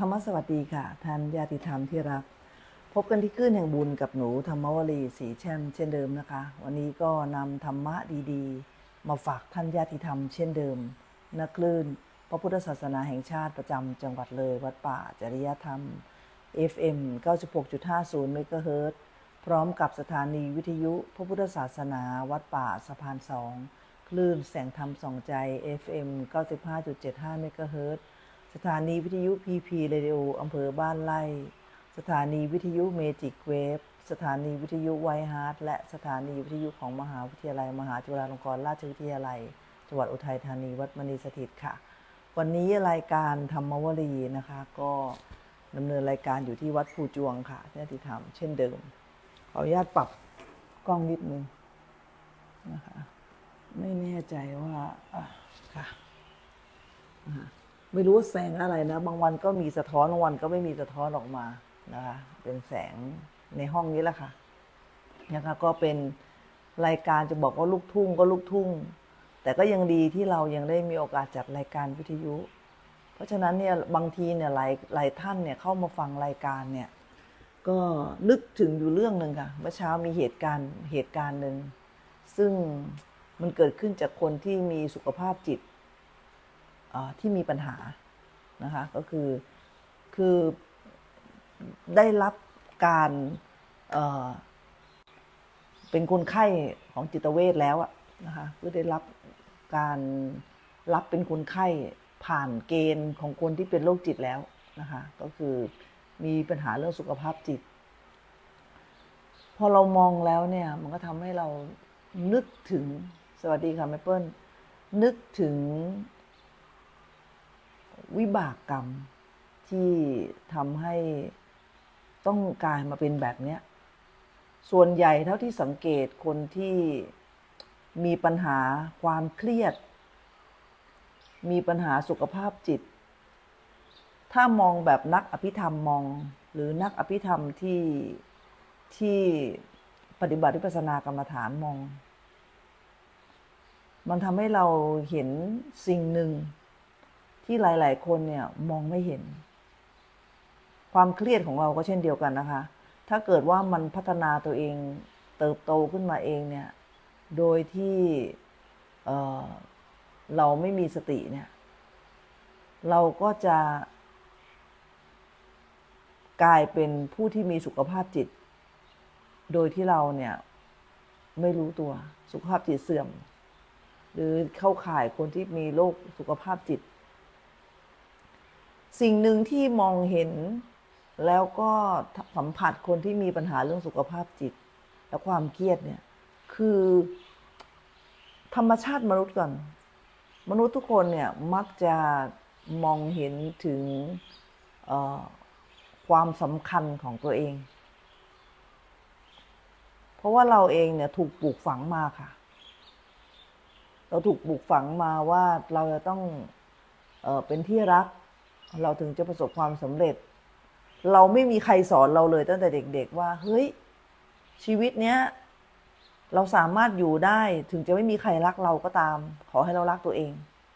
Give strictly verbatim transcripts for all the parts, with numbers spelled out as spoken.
รรมสวัสดีค่ะท่านญาติธรรมที่รักพบกันที่คลื่นแห่งบุญกับหนูธรรมวลีศรีแช่มเช่นเดิมนะคะวันนี้ก็นำธรรมะดีๆมาฝากท่านญาติธรรมเช่นเดิมณคลื่นพระพุทธศาสนาแห่งชาติประจำจังหวัดเลยวัดป่าจริยธรรม เอฟ เอ็ม เก้าสิบหกจุดห้าศูนย์ เมกะเฮิรตซ์พร้อมกับสถานีวิทยุพระพุทธศาสนาวัดป่าสะพานสองคลื่นแสงธรรมส่องใจ เอฟ เอ็ม เก้าสิบห้าจุดเจ็ดห้า เมกะเฮิรตซ์สถานีวิทยุ พี พี Radio อำเภอบ้านไร่สถานีวิทยุเมจิกเวฟสถานีวิทยุไวฮาร์ทและสถานีวิทยุของมหาวิทยาลัยมหาจุฬาลงกรณราชวิทยาลัยจังหวัดอุทัยธานีวัดมณีสถิตค่ะวันนี้รายการธรรมวลีนะคะก็ดำเนินรายการอยู่ที่วัดภูจวงค่ะญาติธรรมเช่นเดิมขออนุญาตปรับกล้องนิดนึงนะคะไม่แน่ใจว่าค่ะไม่รู้ว่าแสงอะไรนะบางวันก็มีสะท้อนบางวันก็ไม่มีสะท้อนออกมานะคะเป็นแสงในห้องนี้แหละค่ะนะคะก็เป็นรายการจะบอกว่าลูกทุ่งก็ลูกทุ่งแต่ก็ยังดีที่เรายังได้มีโอกาสจัดรายการวิทยุเพราะฉะนั้นเนี่ยบางทีเนี่ยหลายหลายท่านเนี่ยเข้ามาฟังรายการเนี่ยก็นึกถึงอยู่เรื่องนึงค่ะเมื่อเช้ามีเหตุการณ์เหตุการณ์หนึ่งซึ่งมันเกิดขึ้นจากคนที่มีสุขภาพจิตที่มีปัญหานะคะก็คือคือได้รับการเอ่อเป็นคนไข้ของจิตเวชแล้วนะคะเพื่อได้รับการรับเป็นคนไข้ผ่านเกณฑ์ของคนที่เป็นโรคจิตแล้วนะคะก็คือมีปัญหาเรื่องสุขภาพจิตพอเรามองแล้วเนี่ยมันก็ทำให้เรานึกถึงสวัสดีค่ะแม่เปิ้ลนึกถึงวิบากกรรมที่ทำให้ต้องกลายมาเป็นแบบนี้ส่วนใหญ่เท่าที่สังเกตคนที่มีปัญหาความเครียดมีปัญหาสุขภาพจิตถ้ามองแบบนักอภิธรรมมองหรือนักอภิธรรมที่ที่ปฏิบัติวิปัสสนากรรมฐานมองมันทำให้เราเห็นสิ่งหนึ่งที่หลายๆคนเนี่ยมองไม่เห็นความเครียดของเราก็เช่นเดียวกันนะคะถ้าเกิดว่ามันพัฒนาตัวเองเติบโตขึ้นมาเองเนี่ยโดยที่เอ่อเราไม่มีสติเนี่ยเราก็จะกลายเป็นผู้ที่มีสุขภาพจิตโดยที่เราเนี่ยไม่รู้ตัวสุขภาพจิตเสื่อมหรือเข้าข่ายคนที่มีโรคสุขภาพจิตสิ่งหนึ่งที่มองเห็นแล้วก็สัมผัสคนที่มีปัญหาเรื่องสุขภาพจิตและความเครียดเนี่ยคือธรรมชาติมนุษย์ก่อนมนุษย์ทุกคนเนี่ยมักจะมองเห็นถึงความสำคัญของตัวเองเพราะว่าเราเองเนี่ยถูกปลูกฝังมาค่ะเราถูกปลูกฝังมาว่าเราจะต้องเอ่อเป็นที่รักเราถึงจะประสบความสำเร็จเราไม่มีใครสอนเราเลยตั้งแต่เด็กๆว่าเฮ้ยชีวิตเนี้ยเราสามารถอยู่ได้ถึงจะไม่มีใครรักเราก็ตามขอให้เรารักตัวเอง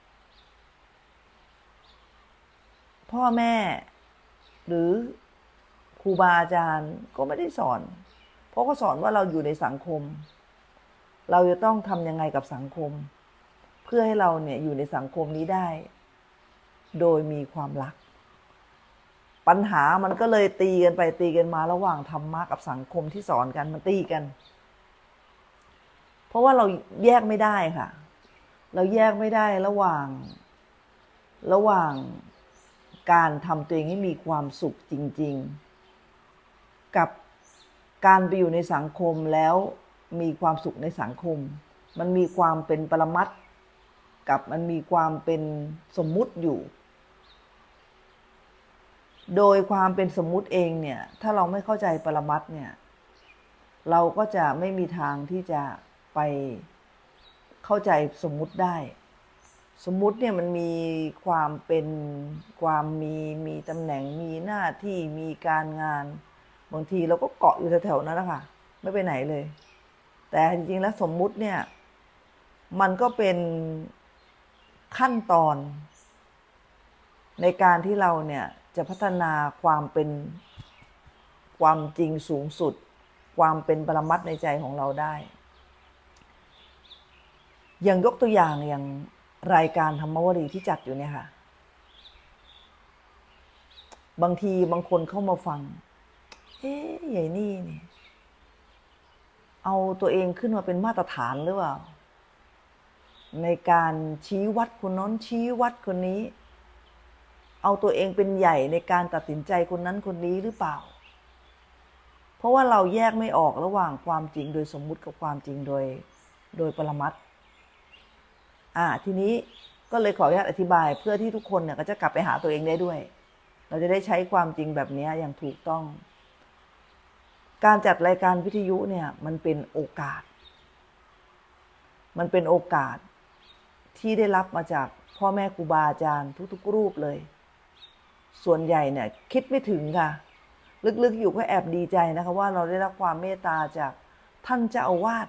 พ่อแม่หรือครูบาอาจารย์ก็ไม่ได้สอนเพราะเขาสอนว่าเราอยู่ในสังคมเราจะต้องทำยังไงกับสังคมเพื่อให้เราเนี่ยอยู่ในสังคมนี้ได้โดยมีความรักปัญหามันก็เลยตีกันไปตีกันมาระหว่างธรรมะกับสังคมที่สอนกันมันตีกันเพราะว่าเราแยกไม่ได้ค่ะเราแยกไม่ได้ระหว่างระหว่างการทำตัวเองให้มีความสุขจริงๆกับการไปอยู่ในสังคมแล้วมีความสุขในสังคมมันมีความเป็นปรมัตถ์กับมันมีความเป็นสมมุติอยู่โดยความเป็นสมมุติเองเนี่ยถ้าเราไม่เข้าใจปรมัตถ์เนี่ยเราก็จะไม่มีทางที่จะไปเข้าใจสมมุติได้สมมุติเนี่ยมันมีความเป็นความมีมีตำแหน่งมีหน้าที่มีการงานบางทีเราก็เกาะอยู่แถวๆนั้นนะคะไม่ไปไหนเลยแต่จริงๆแล้วสมมุติเนี่ยมันก็เป็นขั้นตอนในการที่เราเนี่ยจะพัฒนาความเป็นความจริงสูงสุดความเป็นปรมัตถ์ในใจของเราได้อย่างยกตัวอย่างอย่างรายการธรรมวรีที่จัดอยู่เนี่ยค่ะบางทีบางคนเข้ามาฟังเอ๊ะใหญ่นี่เนี่ยเอาตัวเองขึ้นมาเป็นมาตรฐานหรือเปล่าในการชี้วัดคนนั้นชี้วัดคนนี้เอาตัวเองเป็นใหญ่ในการตัดสินใจคนนั้นคนนี้หรือเปล่าเพราะว่าเราแยกไม่ออกระหว่างความจริงโดยสมมุติกับความจริงโดยโดยปรมัตถ์อ่าทีนี้ก็เลยขออนุญาตอธิบายเพื่อที่ทุกคนเนี่ยก็จะกลับไปหาตัวเองได้ด้วยเราจะได้ใช้ความจริงแบบนี้อย่างถูกต้องการจัดรายการวิทยุเนี่ยมันเป็นโอกาสมันเป็นโอกาสที่ได้รับมาจากพ่อแม่ครูบาอาจารย์ทุกๆรูปเลยส่วนใหญ่เนี่ยคิดไม่ถึงค่ะลึกๆอยู่ก็แอบดีใจนะคะว่าเราได้รับความเมตตาจากท่านเจ้าอาวาส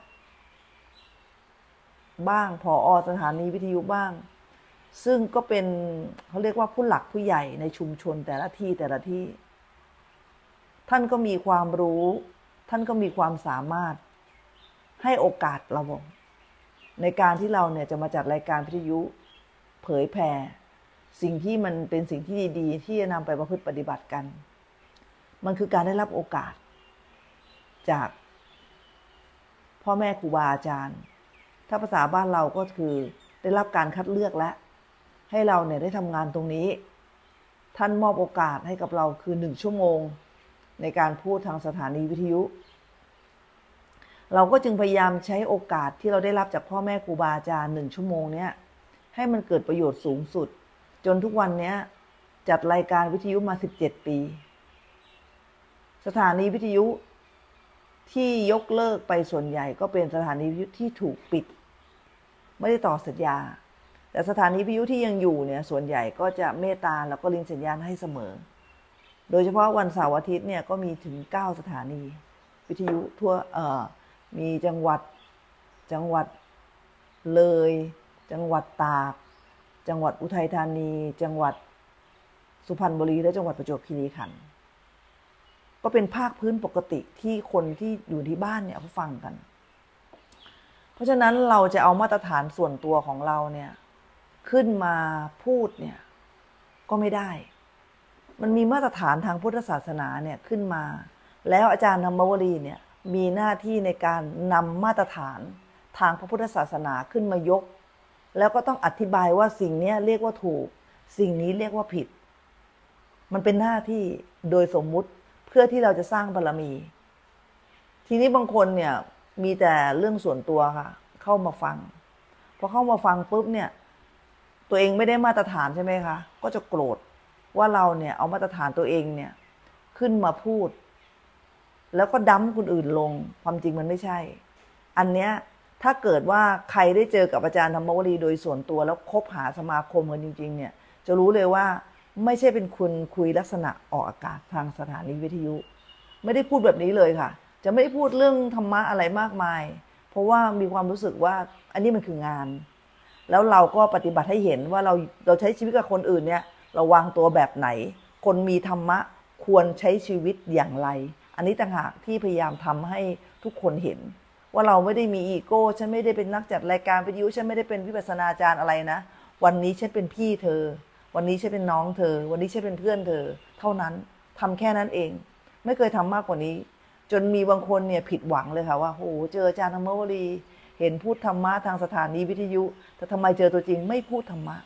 บ้างผอ.สถานีวิทยุบ้างซึ่งก็เป็นเขาเรียกว่าผู้หลักผู้ใหญ่ในชุมชนแต่ละที่แต่ละที่ท่านก็มีความรู้ท่านก็มีความสามารถให้โอกาสเราในการที่เราเนี่ยจะมาจัดรายการวิทยุเผยแผ่สิ่งที่มันเป็นสิ่งที่ดีๆที่จะนำไปประพฤติปฏิบัติกันมันคือการได้รับโอกาสจากพ่อแม่ครูบาอาจารย์ถ้าภาษาบ้านเราก็คือได้รับการคัดเลือกและให้เราเนี่ยได้ทำงานตรงนี้ท่านมอบโอกาสให้กับเราคือหนึ่งชั่วโมงในการพูดทางสถานีวิทยุเราก็จึงพยายามใช้โอกาสที่เราได้รับจากพ่อแม่ครูบาอาจารย์หนึ่งชั่วโมงเนี้ยให้มันเกิดประโยชน์สูงสุดจนทุกวันนี้จัดรายการวิทยุมาสิบเจ็ดปีสถานีวิทยุที่ยกเลิกไปส่วนใหญ่ก็เป็นสถานีวิทยุที่ถูกปิดไม่ได้ต่อสัญญาแต่สถานีวิทยุที่ยังอยู่เนี่ยส่วนใหญ่ก็จะเมตตาแล้วก็ลิงก์สัญญาณให้เสมอโดยเฉพาะวันเสาร์อาทิตย์เนี่ยก็มีถึงเก้าสถานีวิทยุทั่วเอ่อมีจังหวัดจังหวัดเลยจังหวัดตากจังหวัดอุทัยธานีจังหวัดสุพรรณบุรีและจังหวัดประจวบคีรีขันธ์ก็เป็นภาคพื้นปกติที่คนที่อยู่ที่บ้านเนี่ยเขาฟังกันเพราะฉะนั้นเราจะเอามาตรฐานส่วนตัวของเราเนี่ยขึ้นมาพูดเนี่ยก็ไม่ได้มันมีมาตรฐานทางพุทธศาสนาเนี่ยขึ้นมาแล้วอาจารย์ธรรมวรีเนี่ยมีหน้าที่ในการนำมาตรฐานทางพระพุทธศาสนาขึ้นมายกแล้วก็ต้องอธิบายว่าสิ่งนี้เรียกว่าถูกสิ่งนี้เรียกว่าผิดมันเป็นหน้าที่โดยสมมุติเพื่อที่เราจะสร้างบารมีทีนี้บางคนเนี่ยมีแต่เรื่องส่วนตัวค่ะเข้ามาฟังพอเข้ามาฟังปุ๊บเนี่ยตัวเองไม่ได้มาตรฐานใช่ไหมคะก็จะโกรธว่าเราเนี่ยเอามาตรฐานตัวเองเนี่ยขึ้นมาพูดแล้วก็ดั้มคนอื่นลงความจริงมันไม่ใช่อันเนี้ยถ้าเกิดว่าใครได้เจอกับอาจารย์ธรรมวรีโดยส่วนตัวแล้วคบหาสมาคมกันจริงๆเนี่ยจะรู้เลยว่าไม่ใช่เป็นคุณคุยลักษณะออกอากาศทางสถานีวิทยุไม่ได้พูดแบบนี้เลยค่ะจะไม่ได้พูดเรื่องธรรมะอะไรมากมายเพราะว่ามีความรู้สึกว่าอันนี้มันคืองานแล้วเราก็ปฏิบัติให้เห็นว่าเราเราใช้ชีวิตกับคนอื่นเนี่ยเราวางตัวแบบไหนคนมีธรรมะควรใช้ชีวิตอย่างไรอันนี้ต่างหากที่พยายามทำให้ทุกคนเห็นว่าเราไม่ได้มีอีโก้ฉันไม่ได้เป็นนักจัดรายการวิทยุฉันไม่ได้เป็นวิปัสสนาจารย์อะไรนะวันนี้ฉันเป็นพี่เธอวันนี้ฉันเป็นน้องเธอวันนี้ฉันเป็นเพื่อนเธอเท่านั้นทำแค่นั้นเองไม่เคยทำมากกว่านี้จนมีบางคนเนี่ยผิดหวังเลยค่ะว่าโหเจออาจารย์ธรรมวรีเห็นพูดธรรมะทางสถานีวิทยุแต่ทำไมเจอตัวจริงไม่พูดธรรมะ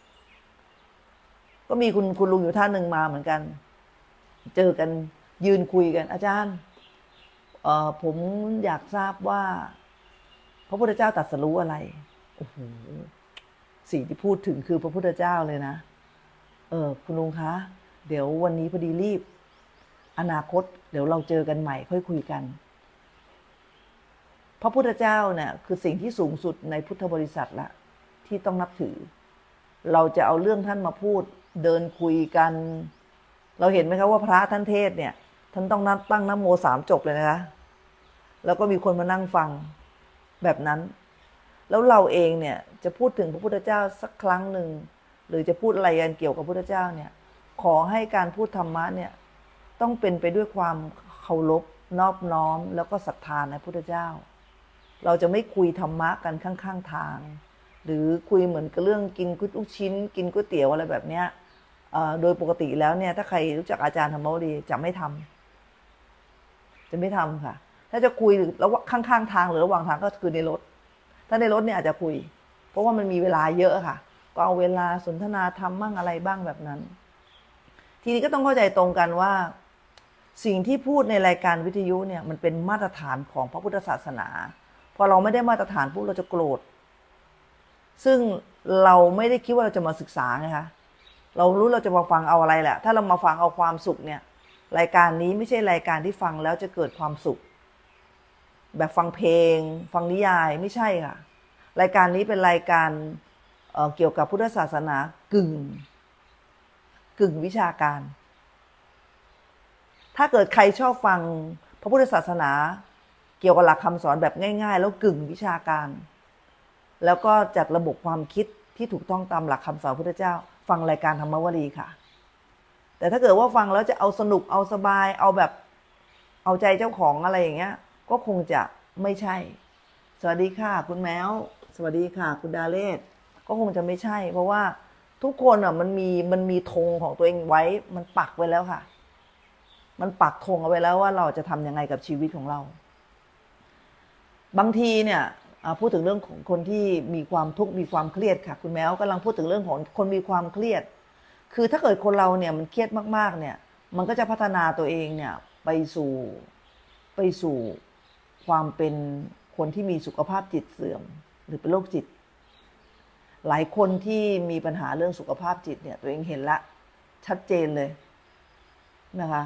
ก็มีคุณคุณลุงอยู่ท่านหนึ่งมาเหมือนกันเจอกันยืนคุยกันอาจารย์เอ่อผมอยากทราบว่าพระพุทธเจ้าตรัสรู้อะไรโอ้โหสิ่งที่พูดถึงคือพระพุทธเจ้าเลยนะเออคุณลุงคะเดี๋ยววันนี้พอดีรีบอนาคตเดี๋ยวเราเจอกันใหม่ค่อยคุยกันพระพุทธเจ้าเนี่ยคือสิ่งที่สูงสุดในพุทธบริษัทละที่ต้องนับถือเราจะเอาเรื่องท่านมาพูดเดินคุยกันเราเห็นไหมครับว่าพระท่านเทศเนี่ยท่านต้องนับตั้งนะโมสามจบเลยนะคะแล้วก็มีคนมานั่งฟังแบบนั้นแล้วเราเองเนี่ยจะพูดถึงพระพุทธเจ้าสักครั้งหนึ่งหรือจะพูดอะไรกันเกี่ยวกับพระพุทธเจ้าเนี่ยขอให้การพูดธรรมะเนี่ยต้องเป็นไปด้วยความเคารพนอบน้อมแล้วก็ศรัทธาในพระพุทธเจ้าเราจะไม่คุยธรรมะกันข้างๆทางหรือคุยเหมือนกับเรื่องกินก๋วยลูกชิ้นกินก๋วยเตี๋ยวอะไรแบบเนี้ยโดยปกติแล้วเนี่ยถ้าใครรู้จักอาจารย์ธรรมวดีจะไม่ทำจะไม่ทำค่ะถ้าจะคุยแล้วข้างๆทางหรือระหว่างทางก็คือในรถถ้าในรถเนี่ยอาจจะคุยเพราะว่ามันมีเวลาเยอะค่ะก็เอาเวลาสนทนาธรรมบ้างอะไรบ้างแบบนั้นทีนี้ก็ต้องเข้าใจตรงกันว่าสิ่งที่พูดในรายการวิทยุเนี่ยมันเป็นมาตรฐานของพระพุทธศาสนาพอเราไม่ได้มาตรฐานปุ๊บเราจะโกรธซึ่งเราไม่ได้คิดว่าเราจะมาศึกษาไงคะเรารู้เราจะมาฟังเอาอะไรแหละถ้าเรามาฟังเอาความสุขเนี่ยรายการนี้ไม่ใช่รายการที่ฟังแล้วจะเกิดความสุขแบบฟังเพลงฟังนิยายไม่ใช่ค่ะรายการนี้เป็นรายการ เอ่อ เกี่ยวกับพุทธศาสนากึ่งกึ่งวิชาการถ้าเกิดใครชอบฟังพระพุทธศาสนาเกี่ยวกับหลักคำสอนแบบง่ายๆแล้วกึ่งวิชาการแล้วก็จัดระบบความคิดที่ถูกต้องตามหลักคำสอนพระพุทธเจ้าฟังรายการธรรมวลีค่ะแต่ถ้าเกิดว่าฟังแล้วจะเอาสนุกเอาสบายเอาแบบเอาใจเจ้าของอะไรอย่างเงี้ยก็คงจะไม่ใช่สวัสดีค่ะคุณแมวสวัสดีค่ะคุณดาเลศก็คงจะไม่ใช่เพราะว่าทุกคนอ่ะมันมีมันมีธงของตัวเองไว้มันปักไว้แล้วค่ะมันปักธงเอาไว้แล้วว่าเราจะทำยังไงกับชีวิตของเราบางทีเนี่ยพูดถึงเรื่องของคนที่มีความทุกข์มีความเครียดค่ะคุณแมวกำลังพูดถึงเรื่องของคนมีความเครียดคือถ้าเกิดคนเราเนี่ยมันเครียดมากๆเนี่ยมันก็จะพัฒนาตัวเองเนี่ยไปสู่ไปสู่ความเป็นคนที่มีสุขภาพจิตเสื่อมหรือเป็นโรคจิตหลายคนที่มีปัญหาเรื่องสุขภาพจิตเนี่ยตัวเองเห็นละชัดเจนเลยนะคะ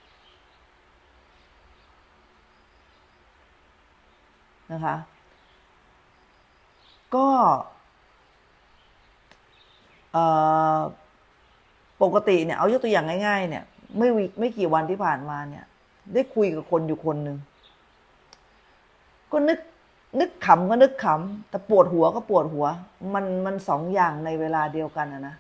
นะคะก็ปกติเนี่ยเอายกตัวอย่างง่ายๆเนี่ยไม่ไม่กี่วันที่ผ่านมาเนี่ยได้คุยกับคนอยู่คนหนึ่งก็นึกนึกขำก็นึกขำแต่ปวดหัวก็ปวดหัวมันมันสองอย่างในเวลาเดียวกันนะนะ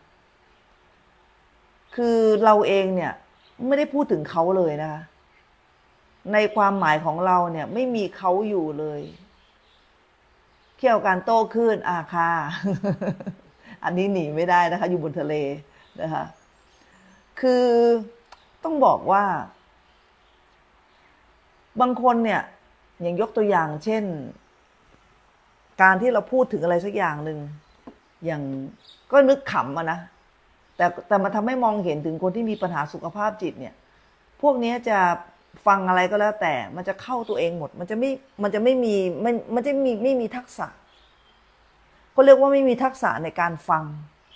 คือเราเองเนี่ยไม่ได้พูดถึงเขาเลยนะคะในความหมายของเราเนี่ยไม่มีเขาอยู่เลยเกี่ยวกับการโต้คลื่นอาคา อันนี้หนีไม่ได้นะคะอยู่บนทะเลนะคะคือต้องบอกว่าบางคนเนี่ยอย่างยกตัวอย่างเช่นการที่เราพูดถึงอะไรสักอย่างหนึ่งอย่างก็นึกขำอะนะแต่แต่มันทำให้มองเห็นถึงคนที่มีปัญหาสุขภาพจิตเนี่ยพวกนี้จะฟังอะไรก็แล้วแต่มันจะเข้าตัวเองหมดมันจะไม่มันจะไม่มีมันมันจะมีไม่มีทักษะเขาเรียกว่าไม่มีทักษะในการฟัง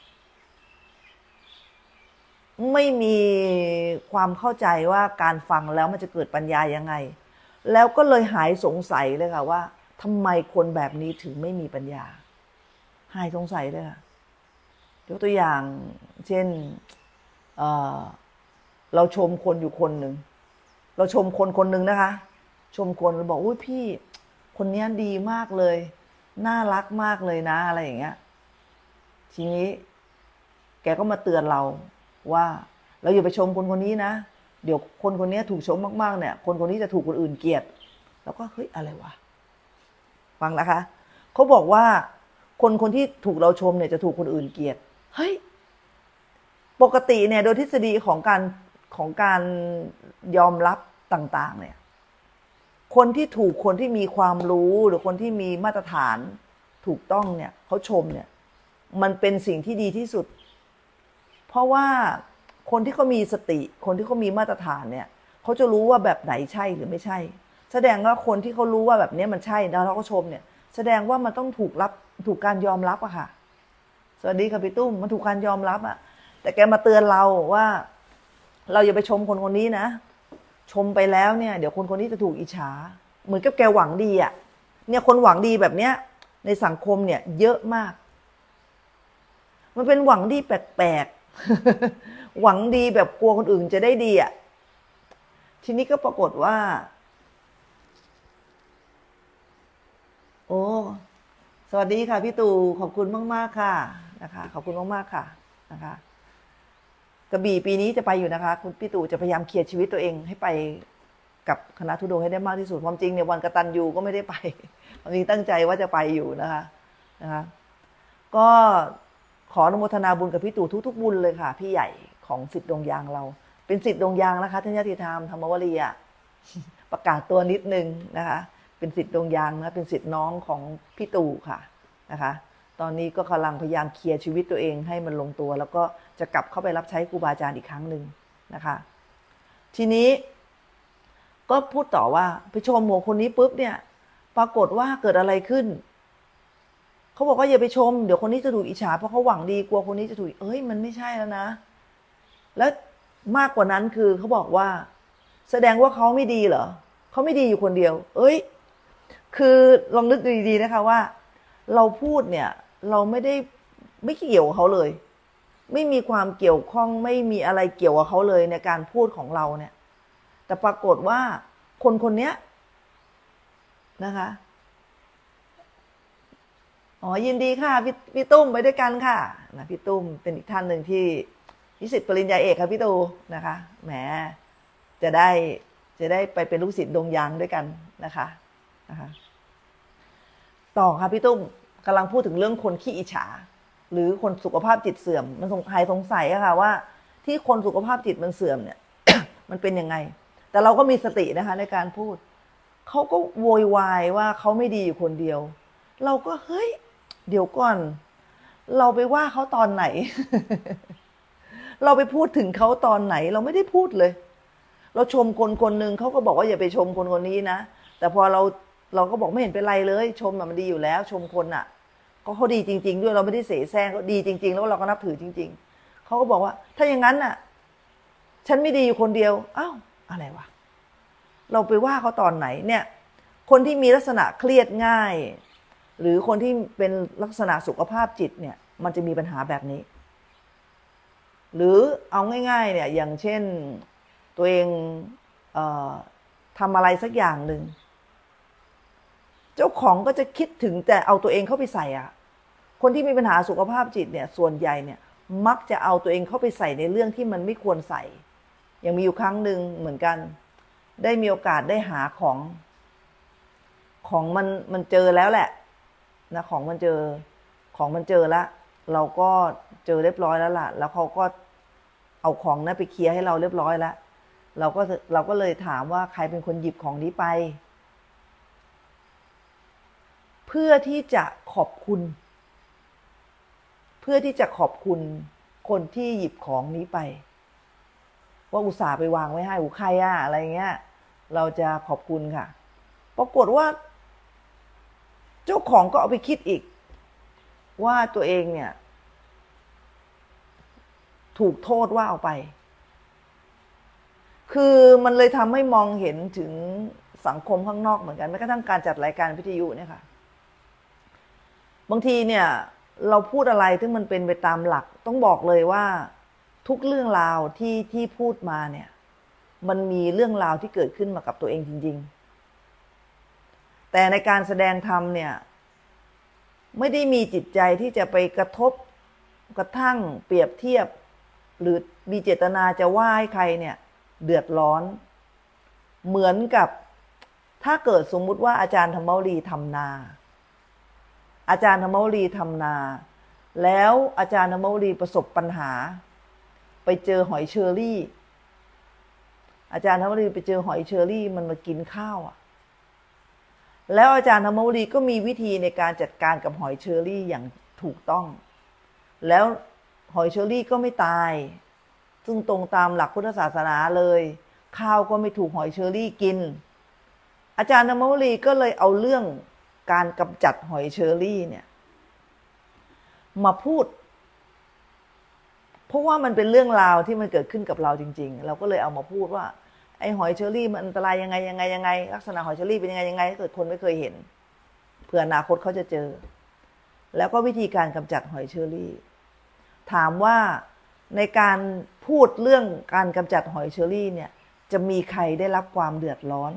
ไม่มีความเข้าใจว่าการฟังแล้วมันจะเกิดปัญญายังไงแล้วก็เลยหายสงสัยเลยค่ะว่าทำไมคนแบบนี้ถึงไม่มีปัญญาหายสงสัยเลยค่ะยกตัวอย่างเช่น เอ่อ เราชมคนอยู่คนหนึ่งเราชมคนคนหนึ่งนะคะชมคนเราบอกอุ้ยพี่คนนี้ดีมากเลยน่ารักมากเลยนะอะไรอย่างเงี้ยทีนี้แกก็มาเตือนเราว่าเราอย่าไปชมคนคนนี้นะเดี๋ยวคนคนนี้ถูกชมมากๆเนี่ยคนคนนี้จะถูกคนอื่นเกลียดแล้วก็เฮ้ยอะไรวะฟังนะคะเขาบอกว่าคนคนที่ถูกเราชมเนี่ยจะถูกคนอื่นเกลียดเฮ้ยปกติเนี่ยโดยทฤษฎีของการของการยอมรับต่างๆเนี่ยคนที่ถูกคนที่มีความรู้หรือคนที่มีมาตรฐานถูกต้องเนี่ยเขาชมเนี่ยมันเป็นสิ่งที่ดีที่สุดเพราะว่าคนที่เขามีสติคนที่เขามีมาตรฐานเนี่ยเขาจะรู้ว่าแบบไหนใช่หรือไม่ใช่แสดงว่าคนที่เขารู้ว่าแบบนี้มันใช่แล้วเขาก็ชมเนี่ยแสดงว่ามันต้องถูกรับถูกการยอมรับอะค่ะสวัสดีค่ะพี่ตุ้มมันถูกการยอมรับอะแต่แกมาเตือนเราว่าเราอย่าไปชมคนคนนี้นะชมไปแล้วเนี่ยเดี๋ยวคนคนนี้จะถูกอิจฉาเหมือนกับแกหวังดีอะเนี่ยคนหวังดีแบบเนี้ยในสังคมเนี่ยเยอะมากมันเป็นหวังดีแปลกๆหวังดีแบบกลัวคนอื่นจะได้ดีอ่ะทีนี้ก็ปรากฏว่าโอ้สวัสดีค่ะพี่ตู่ขอบคุณมากๆค่ะนะคะขอบคุณมากๆค่ะนะคะกระบี่ปีนี้จะไปอยู่นะคะคุณพี่ตู่จะพยายามเคลียร์ชีวิตตัวเองให้ไปกับคณะธุดงค์ให้ได้มากที่สุดความจริงเนี่ยวันกตัญญูก็ไม่ได้ไปความจริงตั้งใจว่าจะไปอยู่นะคะนะคะก็ขออนุโมทนาบุญกับพี่ตู่ทุกๆบุญเลยค่ะพี่ใหญ่ของศิษย์ดงยางเราเป็นศิษย์ดงยางนะคะท่านญาติธรรมธรรมวลีอ่ะประกาศตัวนิดนึงนะคะเป็นศิษย์ดงยางนะเป็นศิษย์น้องของพี่ตู่ค่ะนะคะตอนนี้ก็กำลังพยายามเคลียร์ชีวิตตัวเองให้มันลงตัวแล้วก็จะกลับเข้าไปรับใช้ครูบาอาจารย์อีกครั้งหนึ่งนะคะทีนี้ก็พูดต่อว่าไปชมหมู่คนนี้ปุ๊บเนี่ยปรากฏว่าเกิดอะไรขึ้นเขาบอกว่าอย่าไปชมเดี๋ยวคนนี้จะถูกอิจฉาเพราะเขาหวังดีกลัวคนนี้จะถูกเอ้ยมันไม่ใช่แล้วนะแล้วมากกว่านั้นคือเขาบอกว่าแสดงว่าเขาไม่ดีเหรอเขาไม่ดีอยู่คนเดียวเอ้ยคือลองนึกดูดีๆนะคะว่าเราพูดเนี่ยเราไม่ได้ไม่เกี่ยวกับเขาเลยไม่มีความเกี่ยวข้องไม่มีอะไรเกี่ยวกับเขาเลยในการพูดของเราเนี่ยแต่ปรากฏว่าคนคนนี้นะคะอ๋อยินดีค่ะพี่พี่ตุ้มไปด้วยกันค่ะนะพี่ตุ้มเป็นอีกท่านหนึ่งที่นิสิตปริญญาเอกค่ะพี่ตูนะคะแหมจะได้จะได้ไปเป็นลูกศิษย์ดงยางด้วยกันนะคะนะคะต่อค่ะพี่ตุ้มกำลังพูดถึงเรื่องคนขี้อิจฉาหรือคนสุขภาพจิตเสื่อมมันสงสัยสงสัยอะค่ะว่าที่คนสุขภาพจิตมันเสื่อมเนี่ย มันเป็นยังไงแต่เราก็มีสตินะคะในการพูดเขาก็โวยวายว่าเขาไม่ดีอยู่คนเดียวเราก็เฮ้ยเดี๋ยวก่อนเราไปว่าเขาตอนไหน เราไปพูดถึงเขาตอนไหนเราไม่ได้พูดเลยเราชมคนคนหนึ่งเขาก็บอกว่าอย่าไปชมคนคนนี้นะแต่พอเราเราก็บอกไม่เห็นเป็นไรเลยชมมันดีอยู่แล้วชมคนอ่ะก็เขาดีจริงๆด้วยเราไม่ได้เสแสร้งเขาดีจริงๆแล้วเราก็นับถือจริงๆเขาก็บอกว่าถ้าอย่างนั้นน่ะฉันไม่ดีอยู่คนเดียวอ้าวอะไรวะเราไปว่าเขาตอนไหนเนี่ยคนที่มีลักษณะเครียดง่ายหรือคนที่เป็นลักษณะสุขภาพจิตเนี่ยมันจะมีปัญหาแบบนี้หรือเอาง่ายๆเนี่ยอย่างเช่นตัวเองเอ่อทำอะไรสักอย่างหนึ่งเจ้าของก็จะคิดถึงแต่เอาตัวเองเข้าไปใส่อ่ะคนที่มีปัญหาสุขภาพจิตเนี่ยส่วนใหญ่เนี่ยมักจะเอาตัวเองเข้าไปใส่ในเรื่องที่มันไม่ควรใส่อย่างมีอยู่ครั้งหนึ่งเหมือนกันได้มีโอกาสได้หาของของมันมันเจอแล้วแหละนะของมันเจอของมันเจอแล้วเราก็เจอเรียบร้อยแล้วล่ะแล้วเขาก็เอาของนั้นไปเคลียร์ให้เราเรียบร้อยแล้วเราก็เราก็เลยถามว่าใครเป็นคนหยิบของนี้ไปเพื่อที่จะขอบคุณเพื่อที่จะขอบคุณคนที่หยิบของนี้ไปว่าอุตส่าห์ไปวางไว้ให้อูใครอะอะไรเงี้ยเราจะขอบคุณค่ะปรากฏว่าเจ้าของก็เอาไปคิดอีกว่าตัวเองเนี่ยถูกโทษว่าเอาไปคือมันเลยทำให้มองเห็นถึงสังคมข้างนอกเหมือนกันแม้กระทั่งการจัดรายการวิทยุเนี่ยค่ะบางทีเนี่ยเราพูดอะไรที่มันเป็นไปตามหลักต้องบอกเลยว่าทุกเรื่องราวที่ที่พูดมาเนี่ยมันมีเรื่องราวที่เกิดขึ้นมากับตัวเองจริงๆแต่ในการแสดงธรรมเนี่ยไม่ได้มีจิตใจที่จะไปกระทบกระทั่งเปรียบเทียบหรือมีเจตนาจะว่าให้ใครเนี่ยเดือดร้อนเหมือนกับถ้าเกิดสมมุติว่าอาจารย์ธรรมวลีทำนาอาจารย์ธรรมวลีทำนาแล้วอาจารย์ธรรมวลีประสบปัญหาไปเจอหอยเชอรี่อาจารย์ธรรมวลีไปเจอหอยเชอรี่มันมากินข้าวอ่ะแล้วอาจารย์ธรรมวลีก็มีวิธีในการจัดการกับหอยเชอรี่อย่างถูกต้องแล้วหอยเชอรี่ก็ไม่ตายซึ่งตรงตามหลักพุทธศาสนาเลยข้าวก็ไม่ถูกหอยเชอรี่กินอาจารย์ธรรมวลีก็เลยเอาเรื่องการกำจัดหอยเชอรี่เนี่ยมาพูดเพราะว่ามันเป็นเรื่องราวที่มันเกิดขึ้นกับเราจริงๆเราก็เลยเอามาพูดว่าไอ้หอยเชอรี่มันอันตรายยังไงยังไงยังไงลักษณะหอยเชอรี่เป็นยังไงยังไงถ้าเกิดคนไม่เคยเห็นเผื่ออนาคตเขาจะเจอแล้วก็วิธีการกำจัดหอยเชอรี่ถามว่าในการพูดเรื่องการกำจัดหอยเชอรี่เนี่ยจะมีใครได้รับความเดือดร้อน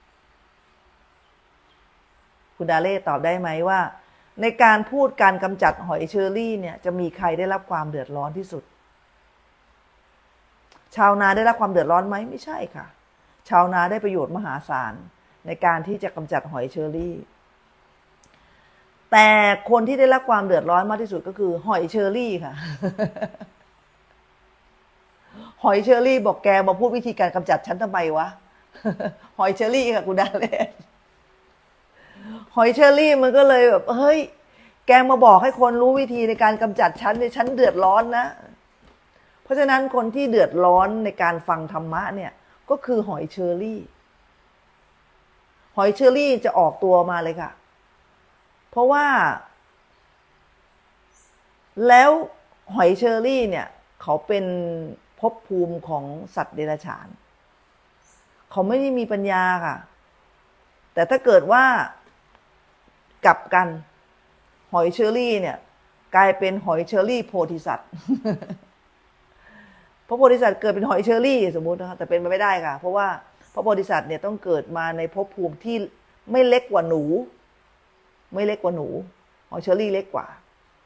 คุณดาเล่ตอบได้ไหมว่าในการพูดการกำจัดหอยเชอรี่เนี่ยจะมีใครได้รับความเดือดร้อนที่สุดชาวนาได้รับความเดือดร้อนไหมไม่ใช่ค่ะชาวนาได้ประโยชน์มหาศาลในการที่จะกำจัดหอยเชอรี่แต่คนที่ได้รับความเดือดร้อนมากที่สุดก็คือหอยเชอรี่ค่ะหอยเชอรี่บอกแกมาพูดวิธีการกำจัดฉันทำไมวะหอยเชอรี่ค่ะคุณดาเลนหอยเชอรี่มันก็เลยแบบเฮ้ยแกมาบอกให้คนรู้วิธีในการกำจัดฉันเนี่ยฉันเดือดร้อนนะเพราะฉะนั้นคนที่เดือดร้อนในการฟังธรรมะเนี่ยก็คือหอยเชอรี่หอยเชอรี่จะออกตัวมาเลยค่ะเพราะว่าแล้วหอยเชอรี่เนี่ยเขาเป็นภพภูมิของสัตว์เดรัจฉานเขาไม่ได้มีปัญญาค่ะแต่ถ้าเกิดว่ากลับกันหอยเชอรี่เนี่ยกลายเป็นหอยเชอรี่โพธิสัตว์พระโพธิสัตว์เกิดเป็นหอยเชอรี่สมมุตินะคะแต่เป็นไปไม่ได้ค่ะเพราะว่าพระโพธิสัตว์เนี่ยต้องเกิดมาในภพภูมิที่ไม่เล็กกว่าหนูไม่เล็กกว่าหนูหอยเชอรี่เล็กกว่า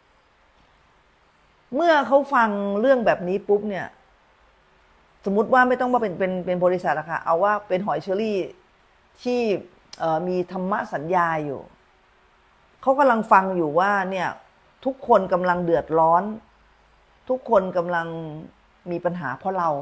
เมื่อเขาฟังเรื่องแบบนี้ปุ๊บเนี่ยสมมุติว่าไม่ต้องมาเป็นเป็นเป็นบริษัทอะค่ะเอาว่าเป็นหอยเชอรี่ที่มีธรรมะสัญญาอยู่เขากำลังฟังอยู่ว่าเนี่ยทุกคนกำลังเดือดร้อนทุกคนกำลังมีปัญหาเพราะเรา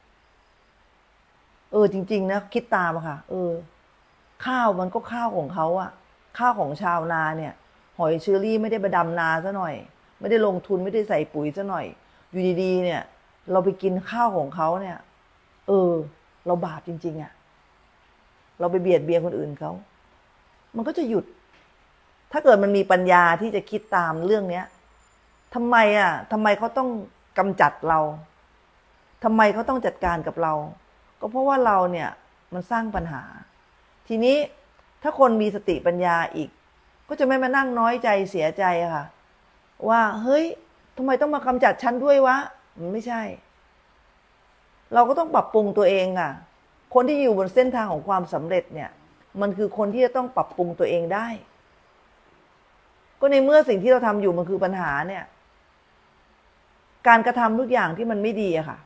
เออจริงๆนะคิดตามอะค่ะเออข้าวมันก็ข้าวของเขาอะข้าวของชาวนาเนี่ยหอยเชอรี่ไม่ได้ไปดำนาซะหน่อยไม่ได้ลงทุนไม่ได้ใส่ปุ๋ยซะหน่อยอยู่ดีๆเนี่ยเราไปกินข้าวของเขาเนี่ยเออเราบาปจริงๆอะเราไปเบียดเบียนคนอื่นเขามันก็จะหยุดถ้าเกิดมันมีปัญญาที่จะคิดตามเรื่องเนี้ยทำไมอ่ะทำไมเขาต้องกำจัดเราทำไมเขาต้องจัดการกับเราก็เพราะว่าเราเนี่ยมันสร้างปัญหาทีนี้ถ้าคนมีสติปัญญาอีกก็จะไม่มานั่งน้อยใจเสียใจค่ะว่าเฮ้ยทำไมต้องมากำจัดฉันด้วยวะมันไม่ใช่เราก็ต้องปรับปรุงตัวเองอ่ะคนที่อยู่บนเส้นทางของความสำเร็จเนี่ยมันคือคนที่จะต้องปรับปรุงตัวเองได้ก็ในเมื่อสิ่งที่เราทำอยู่มันคือปัญหาเนี่ยการกระทำทุกอย่างที่มันไม่ดีอะค่ะ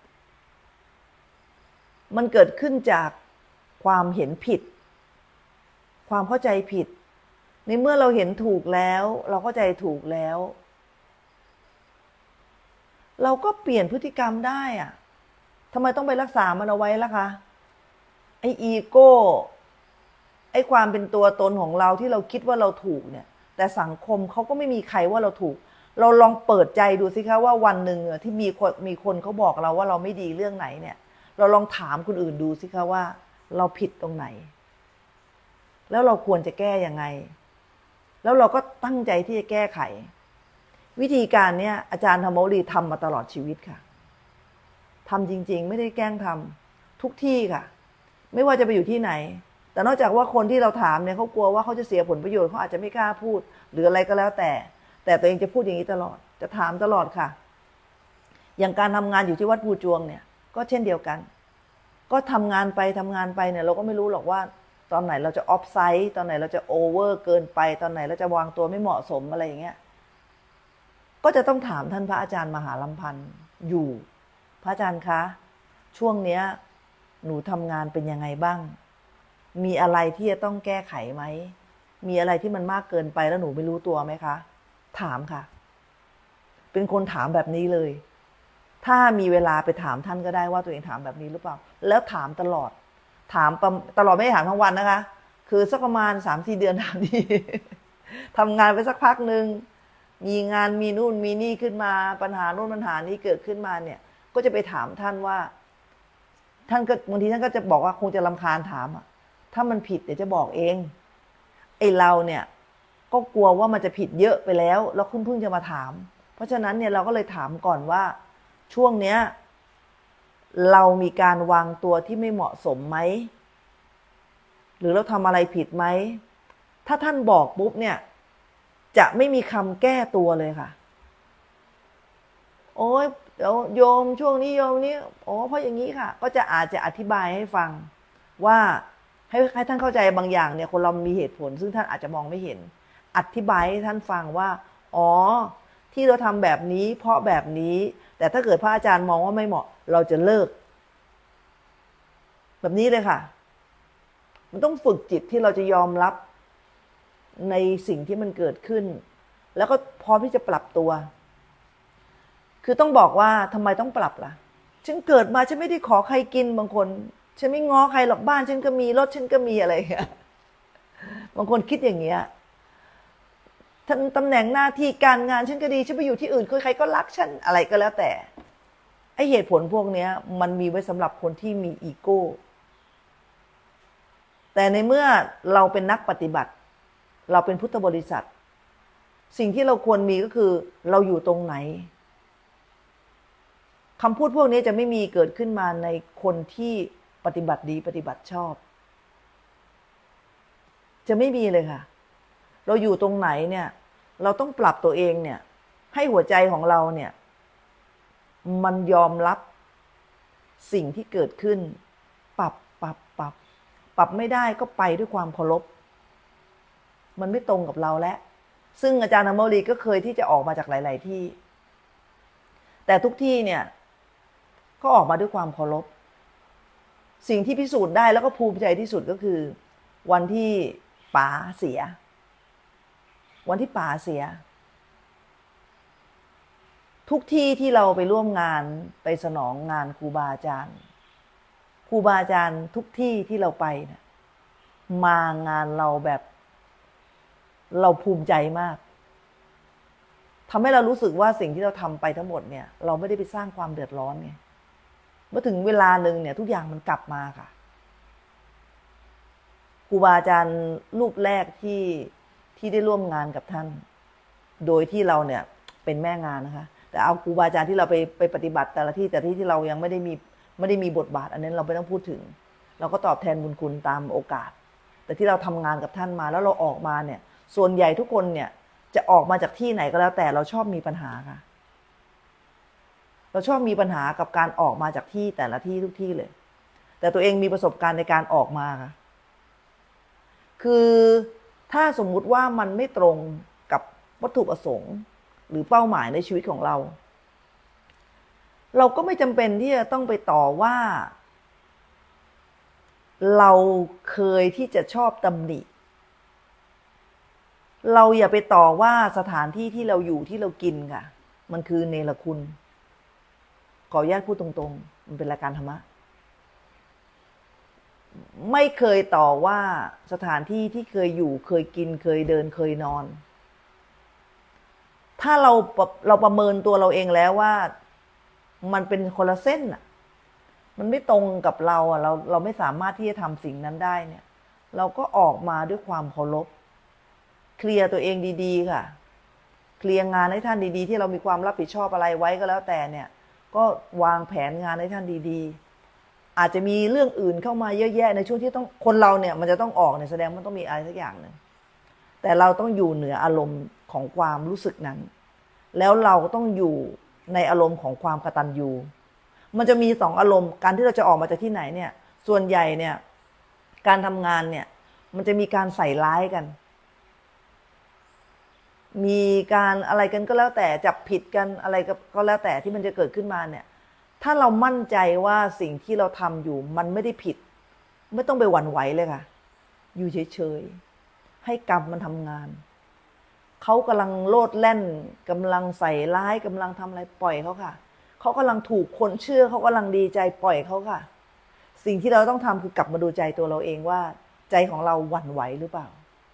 มันเกิดขึ้นจากความเห็นผิดความเข้าใจผิดในเมื่อเราเห็นถูกแล้วเราเข้าใจถูกแล้วเราก็เปลี่ยนพฤติกรรมได้อะทำไมต้องไปรักษามันเอาไว้ล่ะคะไอ้อีโก้ไอ้ความเป็นตัวตนของเราที่เราคิดว่าเราถูกเนี่ยแต่สังคมเขาก็ไม่มีใครว่าเราถูกเราลองเปิดใจดูสิคะว่าวันหนึ่งที่มีคนมีคนเขาบอกเราว่าเราไม่ดีเรื่องไหนเนี่ยเราลองถามคนอื่นดูสิคะว่าเราผิดตรงไหนแล้วเราควรจะแก้ยังไงแล้วเราก็ตั้งใจที่จะแก้ไขวิธีการเนี้ยอาจารย์ธรรมวลีทำมาตลอดชีวิตค่ะทำจริงๆไม่ได้แกล้งทำทุกที่ค่ะไม่ว่าจะไปอยู่ที่ไหนแต่นอกจากว่าคนที่เราถามเนี่ยเขากลัวว่าเขาจะเสียผลประโยชน์เขาอาจจะไม่กล้าพูดหรืออะไรก็แล้วแต่แต่ตัวเองจะพูดอย่างนี้ตลอดจะถามตลอดค่ะอย่างการทำงานอยู่ที่วัดภูจวงเนี่ยก็เช่นเดียวกันก็ทำงานไปทำงานไปเนี่ยเราก็ไม่รู้หรอกว่าตอนไหนเราจะออฟไซด์ตอนไหนเราจะโอเวอร์เกินไปตอนไหนเราจะวางตัวไม่เหมาะสมอะไรอย่างเงี้ยก็จะต้องถามท่านพระอาจารย์มหาลำพันธ์อยู่พระอาจารย์คะช่วงเนี้ยหนูทำงานเป็นยังไงบ้างมีอะไรที่จะต้องแก้ไขไหมมีอะไรที่มันมากเกินไปแล้วหนูไม่รู้ตัวไหมคะถามค่ะเป็นคนถามแบบนี้เลยถ้ามีเวลาไปถามท่านก็ได้ว่าตัวเองถามแบบนี้หรือเปล่าแล้วถามตลอดถามตลอดไม่ได้ถามทั้งวันนะคะคือสักประมาณสามสี่เดือนถามทีทำงานไปสักพักหนึ่งมีงานมีนู่นมีนี่ขึ้นมาปัญหานู่นปัญหานี้เกิดขึ้นมาเนี่ยก็จะไปถามท่านว่าท่านก็บางทีท่านก็จะบอกว่าคงจะรำคาญถามอะถ้ามันผิดเดี๋ยวจะบอกเองไอ้เราเนี่ยก็กลัวว่ามันจะผิดเยอะไปแล้วแล้วคุณเพิ่งจะมาถามเพราะฉะนั้นเนี่ยเราก็เลยถามก่อนว่าช่วงเนี้ยเรามีการวางตัวที่ไม่เหมาะสมไหมหรือเราทำอะไรผิดไหมถ้าท่านบอกปุ๊บเนี่ยจะไม่มีคำแก้ตัวเลยค่ะโอ้ยเดี๋ยวโยมช่วงนี้โยมนี้โอ้เพราะอย่างนี้ค่ะก็จะอาจจะอธิบายให้ฟังว่าให้ให้ท่านเข้าใจบางอย่างเนี่ยคนเรามีเหตุผลซึ่งท่านอาจจะมองไม่เห็นอธิบายให้ท่านฟังว่าอ๋อที่เราทำแบบนี้เพราะแบบนี้แต่ถ้าเกิดพระอาจารย์มองว่าไม่เหมาะเราจะเลิกแบบนี้เลยค่ะมันต้องฝึกจิตที่เราจะยอมรับในสิ่งที่มันเกิดขึ้นแล้วก็พร้อมที่จะปรับตัวคือต้องบอกว่าทำไมต้องปรับล่ะฉันเกิดมาฉันไม่ได้ขอใครกินบางคนฉันไม่ง้อใครหรอกบ้านฉันก็มีรถฉันก็มีอะไรอย่างเงี้ยบางคนคิดอย่างเงี้ยท่านตำแหน่งหน้าที่การงานฉันก็ดีฉันไปอยู่ที่อื่นใครก็รักฉันอะไรก็แล้วแต่ไอเหตุผลพวกนี้มันมีไว้สำหรับคนที่มีอีโก้แต่ในเมื่อเราเป็นนักปฏิบัติเราเป็นพุทธบริษัทสิ่งที่เราควรมีก็คือเราอยู่ตรงไหนคำพูดพวกนี้จะไม่มีเกิดขึ้นมาในคนที่ปฏิบัติดีปฏิบัติชอบจะไม่มีเลยค่ะเราอยู่ตรงไหนเนี่ยเราต้องปรับตัวเองเนี่ยให้หัวใจของเราเนี่ยมันยอมรับสิ่งที่เกิดขึ้นปรับปรับปรับปรับไม่ได้ก็ไปด้วยความเคารพมันไม่ตรงกับเราแล้วซึ่งอาจารย์อมรีก็เคยที่จะออกมาจากหลายๆที่แต่ทุกที่เนี่ยก็ออกมาด้วยความเคารพสิ่งที่พิสูจน์ได้แล้วก็ภูมิใจที่สุดก็คือวันที่ป๋าเสียวันที่ป๋าเสียทุกที่ที่เราไปร่วมงานไปสนองงานครูบาอาจารย์ครูบาอาจารย์ทุกที่ที่เราไปเนี่ยมางานเราแบบเราภูมิใจมากทำให้เรารู้สึกว่าสิ่งที่เราทำไปทั้งหมดเนี่ยเราไม่ได้ไปสร้างความเดือดร้อนไงเมื่อถึงเวลาหนึ่งเนี่ยทุกอย่างมันกลับมาค่ะครูบาอาจารย์รูปแรกที่ที่ได้ร่วมงานกับท่านโดยที่เราเนี่ยเป็นแม่งานนะคะแต่เอาครูบาอาจารย์ที่เราไปไปปฏิบัติแต่ละที่แต่ที่ที่เรายังไม่ได้มีไม่ได้มีบทบาทอันนั้นเราไม่ต้องพูดถึงเราก็ตอบแทนบุญคุณตามโอกาสแต่ที่เราทำงานกับท่านมาแล้วเราออกมาเนี่ยส่วนใหญ่ทุกคนเนี่ยจะออกมาจากที่ไหนก็แล้วแต่เราชอบมีปัญหาค่ะเราชอบมีปัญหากับการออกมาจากที่แต่ละที่ทุกที่เลยแต่ตัวเองมีประสบการณ์ในการออกมาค่ะคือถ้าสมมุติว่ามันไม่ตรงกับวัตถุประสงค์หรือเป้าหมายในชีวิตของเราเราก็ไม่จำเป็นที่จะต้องไปต่อว่าเราเคยที่จะชอบตำหนิเราอย่าไปต่อว่าสถานที่ที่เราอยู่ที่เรากินค่ะมันคือเนรคุณขออนุญาตพูดตรงๆมันเป็นรายการธรรมะไม่เคยต่อว่าสถานที่ที่เคยอยู่เคยกินเคยเดินเคยนอนถ้าเราเราประเมินตัวเราเองแล้วว่ามันเป็นคนละเส้นอ่ะมันไม่ตรงกับเราอ่ะเราเราไม่สามารถที่จะทำสิ่งนั้นได้เนี่ยเราก็ออกมาด้วยความเคารพเคลียร์ตัวเองดีๆค่ะเคลียร์งานให้ท่านดีๆที่เรามีความรับผิดชอบอะไรไว้ก็แล้วแต่เนี่ยก็วางแผนงานให้ท่านดีๆอาจจะมีเรื่องอื่นเข้ามาเยอะแยะในช่วงที่ต้องคนเราเนี่ยมันจะต้องออกเนี่ยแสดงมันต้องมีอะไรสักอย่างหนึ่งแต่เราต้องอยู่เหนืออารมณ์ของความรู้สึกนั้นแล้วเราต้องอยู่ในอารมณ์ของความกตัญญูมันจะมีสองอารมณ์การที่เราจะออกมาจากที่ไหนเนี่ยส่วนใหญ่เนี่ยการทำงานเนี่ยมันจะมีการใส่ร้ายกันมีการอะไรกันก็แล้วแต่จับผิดกันอะไรก็แล้วแต่ที่มันจะเกิดขึ้นมาเนี่ยถ้าเรามั่นใจว่าสิ่งที่เราทำอยู่มันไม่ได้ผิดไม่ต้องไปหวั่นไหวเลยค่ะอยู่เฉยๆให้กรรมมันทำงานเขากำลังโลดแล่นกำลังใส่ร้ายกำลังทำอะไรปล่อยเขาค่ะเขากำลังถูกคนเชื่อเขากำลังดีใจปล่อยเขาค่ะสิ่งที่เราต้องทำคือกลับมาดูใจตัวเราเองว่าใจของเราหวั่นไหวหรือเปล่า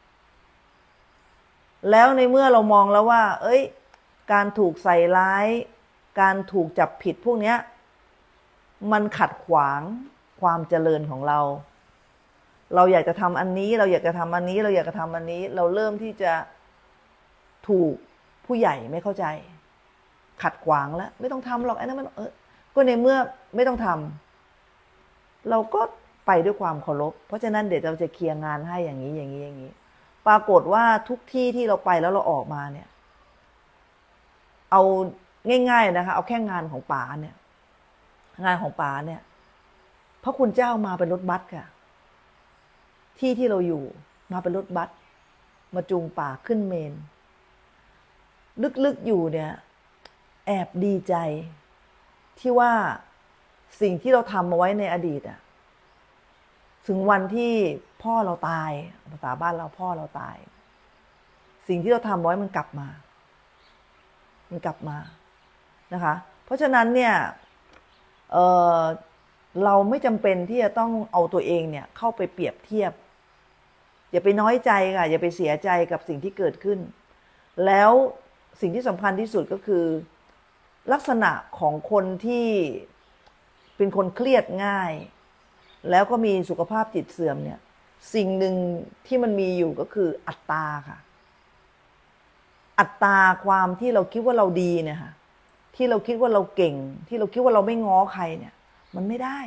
แล้วในเมื่อเรามองแล้วว่าเอ้ยการถูกใส่ร้ายการถูกจับผิดพวกนี้มันขัดขวางความเจริญของเราเราอยากจะทำอันนี้เราอยากจะทำอันนี้เราอยากจะทำอันนี้เราเริ่มที่จะถูกผู้ใหญ่ไม่เข้าใจขัดขวางแล้วไม่ต้องทำหรอกไอ้นั่นมันเออก็ในเมื่อไม่ต้องทำเราก็ไปด้วยความเคารพเพราะฉะนั้นเดี๋ยวเราจะเคลียร์งานให้อย่างนี้อย่างนี้อย่างนี้ปรากฏว่าทุกที่ที่เราไปแล้วเราออกมาเนี่ยเอาง่ายๆนะคะเอาแค่งานของป๋าเนี่ยงานของป๋าเนี่ยพระคุณเจ้ามาเป็นรถบัสค่ะที่ที่เราอยู่มาเป็นรถบัสมาจูงป๋าขึ้นเมนลึกๆอยู่เนี่ยแอบดีใจที่ว่าสิ่งที่เราทำมาไว้ในอดีตอ่ะถึงวันที่พ่อเราตายภาษาบ้านเราพ่อเราตายสิ่งที่เราทำไว้มันกลับมามันกลับมานะคะเพราะฉะนั้นเนี่ยเอ่อเราไม่จำเป็นที่จะต้องเอาตัวเองเนี่ยเข้าไปเปรียบเทียบอย่าไปน้อยใจค่ะอย่าไปเสียใจกับสิ่งที่เกิดขึ้นแล้วสิ่งที่สำคัญที่สุดก็คือลักษณะของคนที่เป็นคนเครียดง่ายแล้วก็มีสุขภาพจิตเสื่อมเนี่ยสิ่งหนึ่งที่มันมีอยู่ก็คืออัตตาค่ะอัตตาความที่เราคิดว่าเราดีเนี่ยค่ะที่เราคิดว่าเราเก่งที่เราคิดว่าเราไม่ง้อใครเนี่ยมันไม่ได้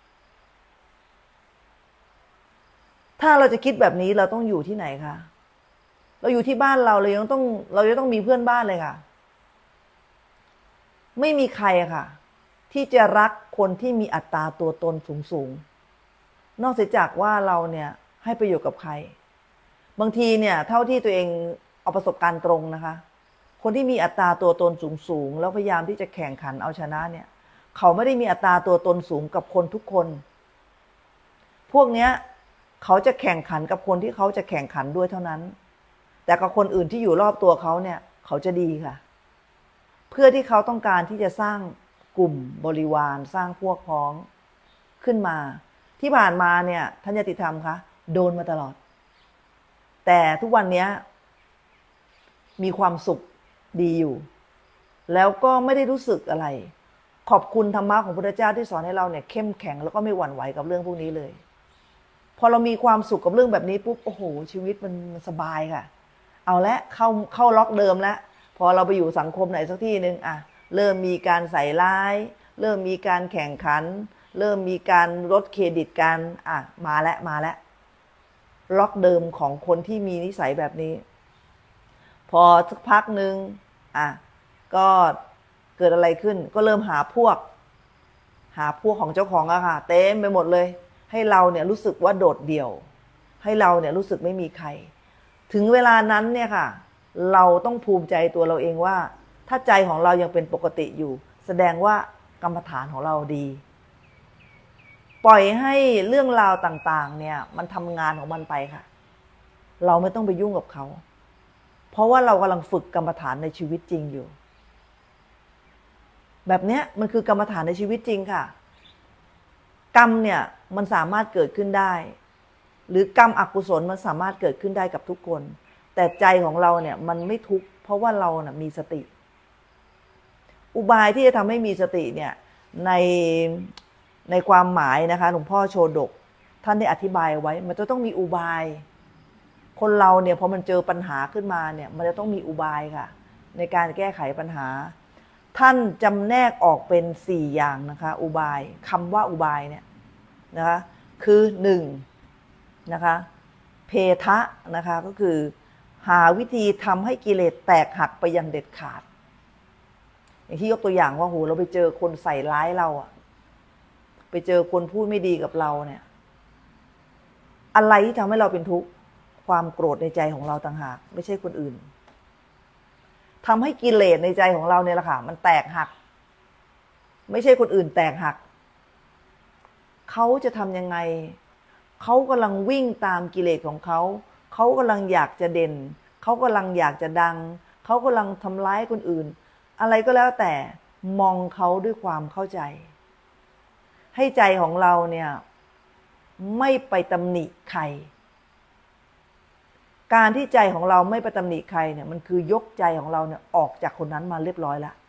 ถ้าเราจะคิดแบบนี้เราต้องอยู่ที่ไหนคะเราอยู่ที่บ้านเราเรายังต้องเราจะต้องมีเพื่อนบ้านเลยค่ะไม่มีใครค่ะที่จะรักคนที่มีอัตตาตัวตนสูงสูงนอกจากว่าเราเนี่ยให้ประโยชน์กับใครบางทีเนี่ยเท่าที่ตัวเองเอาประสบการณ์ตรงนะคะคนที่มีอัตราตัวตนสูงสูงแล้วพยายามที่จะแข่งขันเอาชนะเนี่ยเขาไม่ได้มีอัตราตัวตนสูงกับคนทุกคนพวกเนี้ยเขาจะแข่งขันกับคนที่เขาจะแข่งขันด้วยเท่านั้นแต่กับคนอื่นที่อยู่รอบตัวเขาเนี่ยเขาจะดีค่ะเพื่อที่เขาต้องการที่จะสร้างกลุ่มบริวารสร้างพวกพ้องขึ้นมาที่ผ่านมาเนี่ยท่านญาติธรรมคะโดนมาตลอดแต่ทุกวันนี้มีความสุขดีอยู่แล้วก็ไม่ได้รู้สึกอะไรขอบคุณธรรมะของพระพุทธเจ้าที่สอนให้เราเนี่ยเข้มแข็งแล้วก็ไม่หวั่นไหวกับเรื่องพวกนี้เลยพอเรามีความสุขกับเรื่องแบบนี้ปุ๊บโอ้โหชีวิตมันสบายค่ะเอาละเข้าเข้าล็อกเดิมแล้วพอเราไปอยู่สังคมไหนสักที่นึงอ่ะเริ่มมีการใส่ร้ายเริ่มมีการแข่งขันเริ่มมีการลดเครดิตกันอ่ะมาแล้วมาแล้วล็อกเดิมของคนที่มีนิสัยแบบนี้พอสักพักหนึ่งอ่ะก็เกิดอะไรขึ้นก็เริ่มหาพวกหาพวกของเจ้าของอะค่ะเต็มไปหมดเลยให้เราเนี่ยรู้สึกว่าโดดเดี่ยวให้เราเนี่ยรู้สึกไม่มีใครถึงเวลานั้นเนี่ยค่ะเราต้องภูมิใจตัวเราเองว่าถ้าใจของเรายังเป็นปกติอยู่แสดงว่ากรรมฐานของเราดีปล่อยให้เรื่องราวต่างๆเนี่ยมันทำงานของมันไปค่ะเราไม่ต้องไปยุ่งกับเขาเพราะว่าเรากำลังฝึกกรรมฐานในชีวิตจริงอยู่แบบเนี้ยมันคือกรรมฐานในชีวิตจริงค่ะกรรมเนี่ยมันสามารถเกิดขึ้นได้หรือกรรมอกุศลมันสามารถเกิดขึ้นได้กับทุกคนแต่ใจของเราเนี่ยมันไม่ทุกข์เพราะว่าเราน่ะมีสติอุบายที่จะทำให้มีสติเนี่ยในในความหมายนะคะหลวงพ่อโชดกท่านได้อธิบายไว้มันจะต้องมีอุบายคนเราเนี่ยพอมันเจอปัญหาขึ้นมาเนี่ยมันจะต้องมีอุบายค่ะในการแก้ไขปัญหาท่านจำแนกออกเป็นสี่อย่างนะคะอุบายคำว่าอุบายเนี่ยนะคะคือหนึ่งนะคะเพทะนะคะก็คือหาวิธีทำให้กิเลสแตกหักไปอย่างเด็ดขาดอย่างที่ยกตัวอย่างว่าโหเราไปเจอคนใส่ร้ายเราอะไปเจอคนพูดไม่ดีกับเราเนี่ยอะไรที่ทำให้เราเป็นทุกข์ความโกรธในใจของเราต่างหากไม่ใช่คนอื่นทำให้กิเลสในใจของเราเนี่ยแหละค่ะมันแตกหักไม่ใช่คนอื่นแตกหักเขาจะทำยังไงเขากำลังวิ่งตามกิเลสของเขาเขากำลังอยากจะเด่นเขากำลังอยากจะดังเขากำลังทำร้ายคนอื่นอะไรก็แล้วแต่มองเขาด้วยความเข้าใจให้ใจของเราเนี่ยไม่ไปตำหนิใครการที่ใจของเราไม่ไปตำหนิใครเนี่ยมันคือยกใจของเราเนี่ยออกจากคนนั้นมาเรียบร้อยแล้ว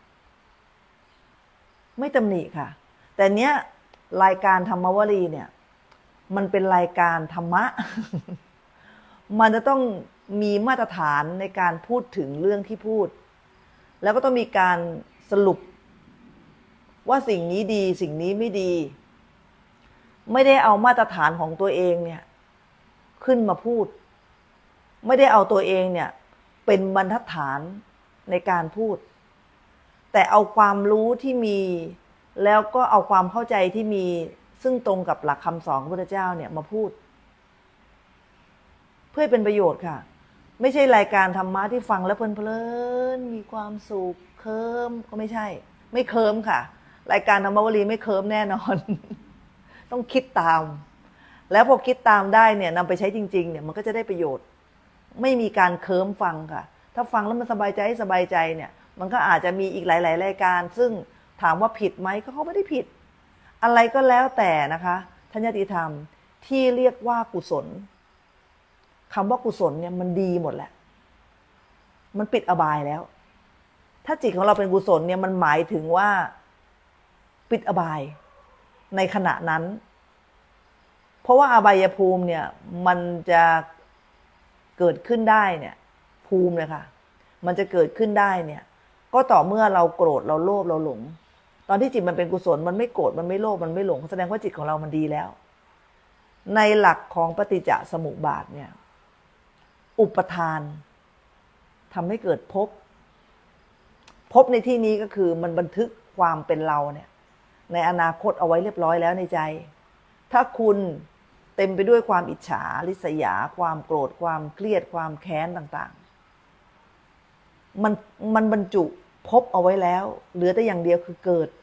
ไม่ตำหนิค่ะแต่เนี้ยรายการธรรมวลีเนี่ยมันเป็นรายการธรรมะ มันจะต้องมีมาตรฐานในการพูดถึงเรื่องที่พูดแล้วก็ต้องมีการสรุปว่าสิ่งนี้ดีสิ่งนี้ไม่ดีไม่ได้เอามาตรฐานของตัวเองเนี่ยขึ้นมาพูดไม่ได้เอาตัวเองเนี่ยเป็นบรรทัดฐานในการพูดแต่เอาความรู้ที่มีแล้วก็เอาความเข้าใจที่มีซึ่งตรงกับหลักคำสอนของพระพุทธเจ้าเนี่ยมาพูดเพื่อเป็นประโยชน์ค่ะไม่ใช่รายการธรรมะที่ฟังแล้วเพลินๆมีความสุขเคิมก็ไม่ใช่ไม่เคิมค่ะรายการธรรมวลีไม่เคิมแน่นอน ต้องคิดตามแล้วพอคิดตามได้เนี่ยนำไปใช้จริงๆเนี่ยมันก็จะได้ประโยชน์ไม่มีการเคิร์มฟังค่ะถ้าฟังแล้วมันสบายใจสบายใจเนี่ยมันก็อาจจะมีอีกหลายๆรายการซึ่งถามว่าผิดไหมก็เขาไม่ได้ผิดอะไรก็แล้วแต่นะคะทัญญาติธรรมที่เรียกว่ากุศลคำว่ากุศลเนี่ยมันดีหมดแหละมันปิดอบายแล้วถ้าจิตของเราเป็นกุศลเนี่ยมันหมายถึงว่าปิดอบายในขณะนั้นเพราะว่าอบายภูมิเนี่ยมันจะเกิดขึ้นได้เนี่ยภูมิเลยค่ะมันจะเกิดขึ้นได้เนี่ยก็ต่อเมื่อเราโกรธเราโลภเราหลงตอนที่จิตมันเป็นกุศลมันไม่โกรธมันไม่โลภมันไม่หลงแสดงว่าจิตของเรามันดีแล้วในหลักของปฏิจจสมุปบาทเนี่ยอุปทานทำให้เกิดภพภพในที่นี้ก็คือมันบันทึกความเป็นเราเนี่ยในอนาคตเอาไว้เรียบร้อยแล้วในใจถ้าคุณเต็มไปด้วยความอิจฉาริษยาความโกรธความเครียดความแค้นต่างๆมันมันบรรจุภพเอาไว้แล้วเหลือแต่อย่างเดียวคือเกิด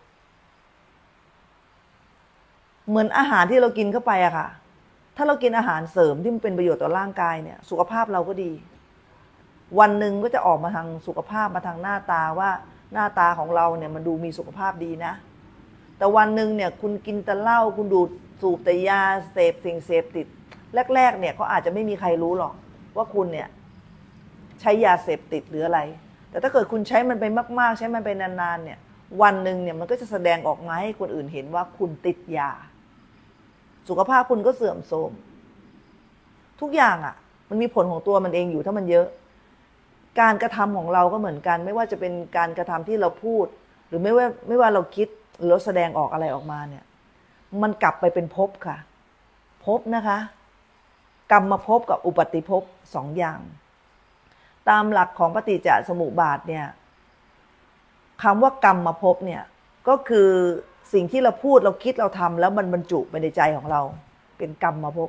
เหมือนอาหารที่เรากินเข้าไปอะค่ะถ้าเรากินอาหารเสริมที่มันเป็นประโยชน์ต่อร่างกายเนี่ยสุขภาพเราก็ดีวันหนึ่งก็จะออกมาทางสุขภาพมาทางหน้าตาว่าหน้าตาของเราเนี่ยมันดูมีสุขภาพดีนะแต่วันหนึ่งเนี่ยคุณกินแต่เหล้าคุณดูดสูบแต่ยาเสพสิ่งเสพติดแรกๆเนี่ยเขาอาจจะไม่มีใครรู้หรอกว่าคุณเนี่ยใช้ยาเสพติดหรืออะไรแต่ถ้าเกิดคุณใช้มันไปมากๆใช้มันไปนานๆเนี่ยวันหนึ่งเนี่ยมันก็จะแสดงออกมาให้คนอื่นเห็นว่าคุณติดยาสุขภาพคุณก็เสื่อมโทรมทุกอย่างอ่ะมันมีผลของตัวมันเองอยู่ถ้ามันเยอะการกระทำของเราก็เหมือนกันไม่ว่าจะเป็นการกระทำที่เราพูดหรือไม่ว่าไม่ว่าเราคิดหรือเราแสดงออกอะไรออกมาเนี่ยมันกลับไปเป็นภพค่ะภพนะคะกรรมภพกับอุปัฏฐิภพสองอย่างตามหลักของปฏิจจสมุปบาทเนี่ยคำว่ากรรมภพเนี่ยก็คือสิ่งที่เราพูดเราคิดเราทำแล้วมันบรรจุไปในใจของเราเป็นกรรมภพ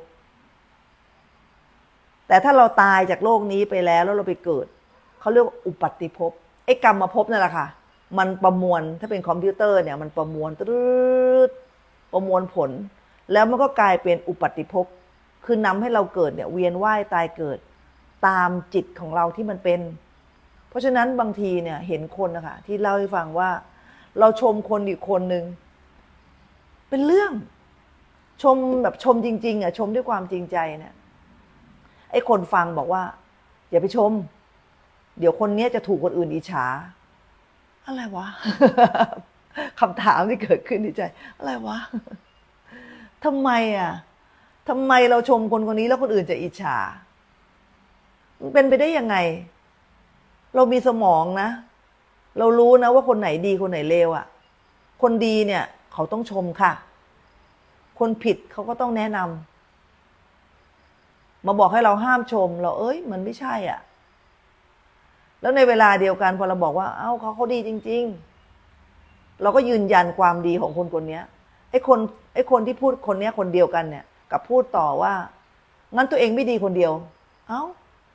แต่ถ้าเราตายจากโลกนี้ไปแล้วแล้วเราไปเกิดเขาเรียกว่าอุปัฏฐิภพไอ้กรรมภพนั่นแหละค่ะมันประมวลถ้าเป็นคอมพิวเตอร์เนี่ยมันประมวลตืดประมวลผลแล้วมันก็กลายเป็นอุปัฏฐิภพคือนำให้เราเกิดเนี่ยเวียนว่ายตายเกิดตามจิตของเราที่มันเป็นเพราะฉะนั้นบางทีเนี่ยเห็นคนนะคะที่เล่าให้ฟังว่าเราชมคนอีกคนนึงเป็นเรื่องชมแบบชมจริงๆอ่ะชมด้วยความจริงใจเนี่ยไอ้คนฟังบอกว่าอย่าไปชมเดี๋ยวคนนี้จะถูกคนอื่นอิจฉาอะไรวะ คำถามที่เกิดขึ้นในใจอะไรวะทำไมอ่ะทำไมเราชมคนคนนี้แล้วคนอื่นจะอิจฉามันเป็นไปได้ยังไงเรามีสมองนะเรารู้นะว่าคนไหนดีคนไหนเลวอ่ะคนดีเนี่ยเขาต้องชมค่ะคนผิดเขาก็ต้องแนะนำมาบอกให้เราห้ามชมเราเอ้ยมันไม่ใช่อ่ะแล้วในเวลาเดียวกันพอเราบอกว่าเอ้าเขาเขาดีจริงๆเราก็ยืนยันความดีของคนคนนี้ไอ้คนไอ้คนที่พูดคนนี้คนเดียวกันเนี่ยกับพูดต่อว่างั้นตัวเองไม่ดีคนเดียวเอ้า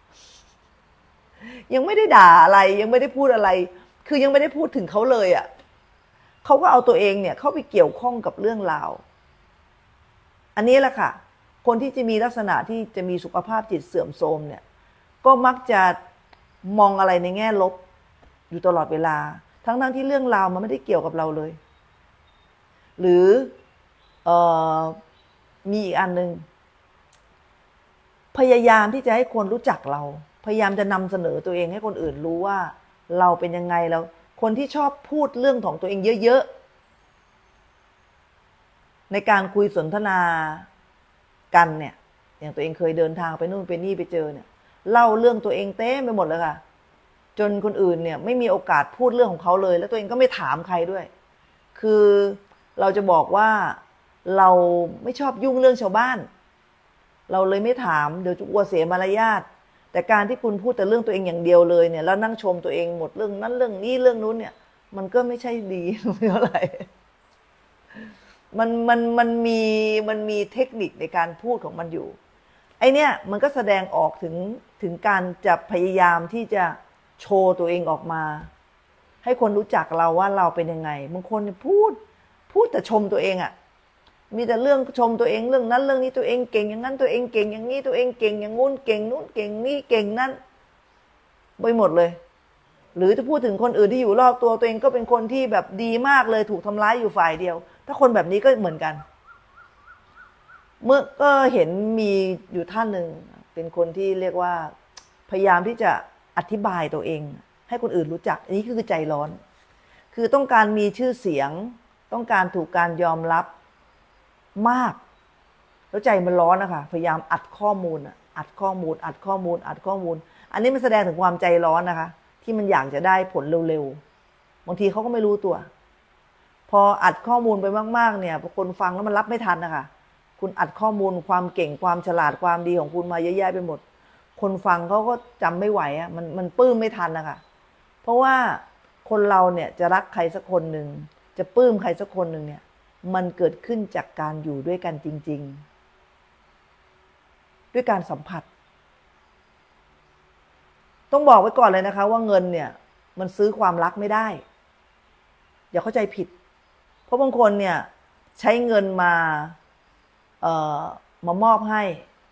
ยังไม่ได้ด่าอะไรยังไม่ได้พูดอะไรคือยังไม่ได้พูดถึงเขาเลยอ่ะเขาก็เอาตัวเองเนี่ยเข้าไปเกี่ยวข้องกับเรื่องราวอันนี้แหละค่ะคนที่จะมีลักษณะที่จะมีสุขภาพจิตเสื่อมโทรมเนี่ยก็มักจะมองอะไรในแง่ลบอยู่ตลอดเวลาทั้งๆที่เรื่องราวมันไม่ได้เกี่ยวกับเราเลยหรือเอ่อมีอีกอันนึงพยายามที่จะให้คนรู้จักเราพยายามจะนำเสนอตัวเองให้คนอื่นรู้ว่าเราเป็นยังไงแล้วคนที่ชอบพูดเรื่องของตัวเองเยอะๆในการคุยสนทนากันเนี่ยอย่างตัวเองเคยเดินทางไปนู่นไปนี่ไปเจอเนี่ยเล่าเรื่องตัวเองเต็มไปหมดเลยค่ะจนคนอื่นเนี่ยไม่มีโอกาสพูดเรื่องของเขาเลยแล้วตัวเองก็ไม่ถามใครด้วยคือเราจะบอกว่าเราไม่ชอบยุ่งเรื่องชาวบ้านเราเลยไม่ถามเดี๋ยวจะกลัวเสียมารยาทแต่การที่คุณพูดแต่เรื่องตัวเองอย่างเดียวเลยเนี่ยแล้วนั่งชมตัวเองหมดเรื่องนั้นเรื่องนี้เรื่องนู้นเนี่ยมันก็ไม่ใช่ดีเท่าไหร่มันมันมันมีมันมีเทคนิคในการพูดของมันอยู่ไอเนี้ยมันก็แสดงออกถึงถึงการจะพยายามที่จะโชว์ตัวเองออกมาให้คนรู้จักเราว่าเราเป็นยังไงบางคนพูดพูดแต่ชมตัวเองอะมีแต่เรื่องชมตัวเองเรื่องนั้นเรื่องนี้ตัวเองเก่งอย่างนั้นตัวเองเก่งอย่างนี้ตัวเองเก่งอย่างงู้นเก่งนู้นเก่งนี่เก่งนั่นไปหมดเลยหรือจะพูดถึงคนอื่นที่อยู่รอบตัวตัวเองก็เป็นคนที่แบบดีมากเลยถูกทำร้ายอยู่ฝ่ายเดียวถ้าคนแบบนี้ก็เหมือนกันเมื่อก็เห็นมีอยู่ท่านหนึ่งเป็นคนที่เรียกว่าพยายามที่จะอธิบายตัวเองให้คนอื่นรู้จักอันนี้คือใจร้อนคือต้องการมีชื่อเสียงต้องการถูกการยอมรับมากแล้วใจมันร้อนนะคะพยายามอัดข้อมูลอัดข้อมูลอัดข้อมูลอัดข้อมูลอันนี้มันแสดงถึงความใจร้อนนะคะที่มันอยากจะได้ผลเร็วๆบางทีเขาก็ไม่รู้ตัวพออัดข้อมูลไปมากๆเนี่ยคนฟังแล้วมันรับไม่ทันนะคะคุณอัดข้อมูลความเก่งความฉลาดความดีของคุณมาเยอะแยะไปหมดคนฟังเขาก็จำไม่ไหวอ่ะมันมันปลื้มไม่ทันนะคะเพราะว่าคนเราเนี่ยจะรักใครสักคนหนึ่งจะปลื้มใครสักคนหนึ่งเนี่ยมันเกิดขึ้นจากการอยู่ด้วยกันจริงๆด้วยการสัมผัสต้องบอกไว้ก่อนเลยนะคะว่าเงินเนี่ยมันซื้อความรักไม่ได้อย่าเข้าใจผิดเพราะบางคนเนี่ยใช้เงินมาเอ่อมามอบให้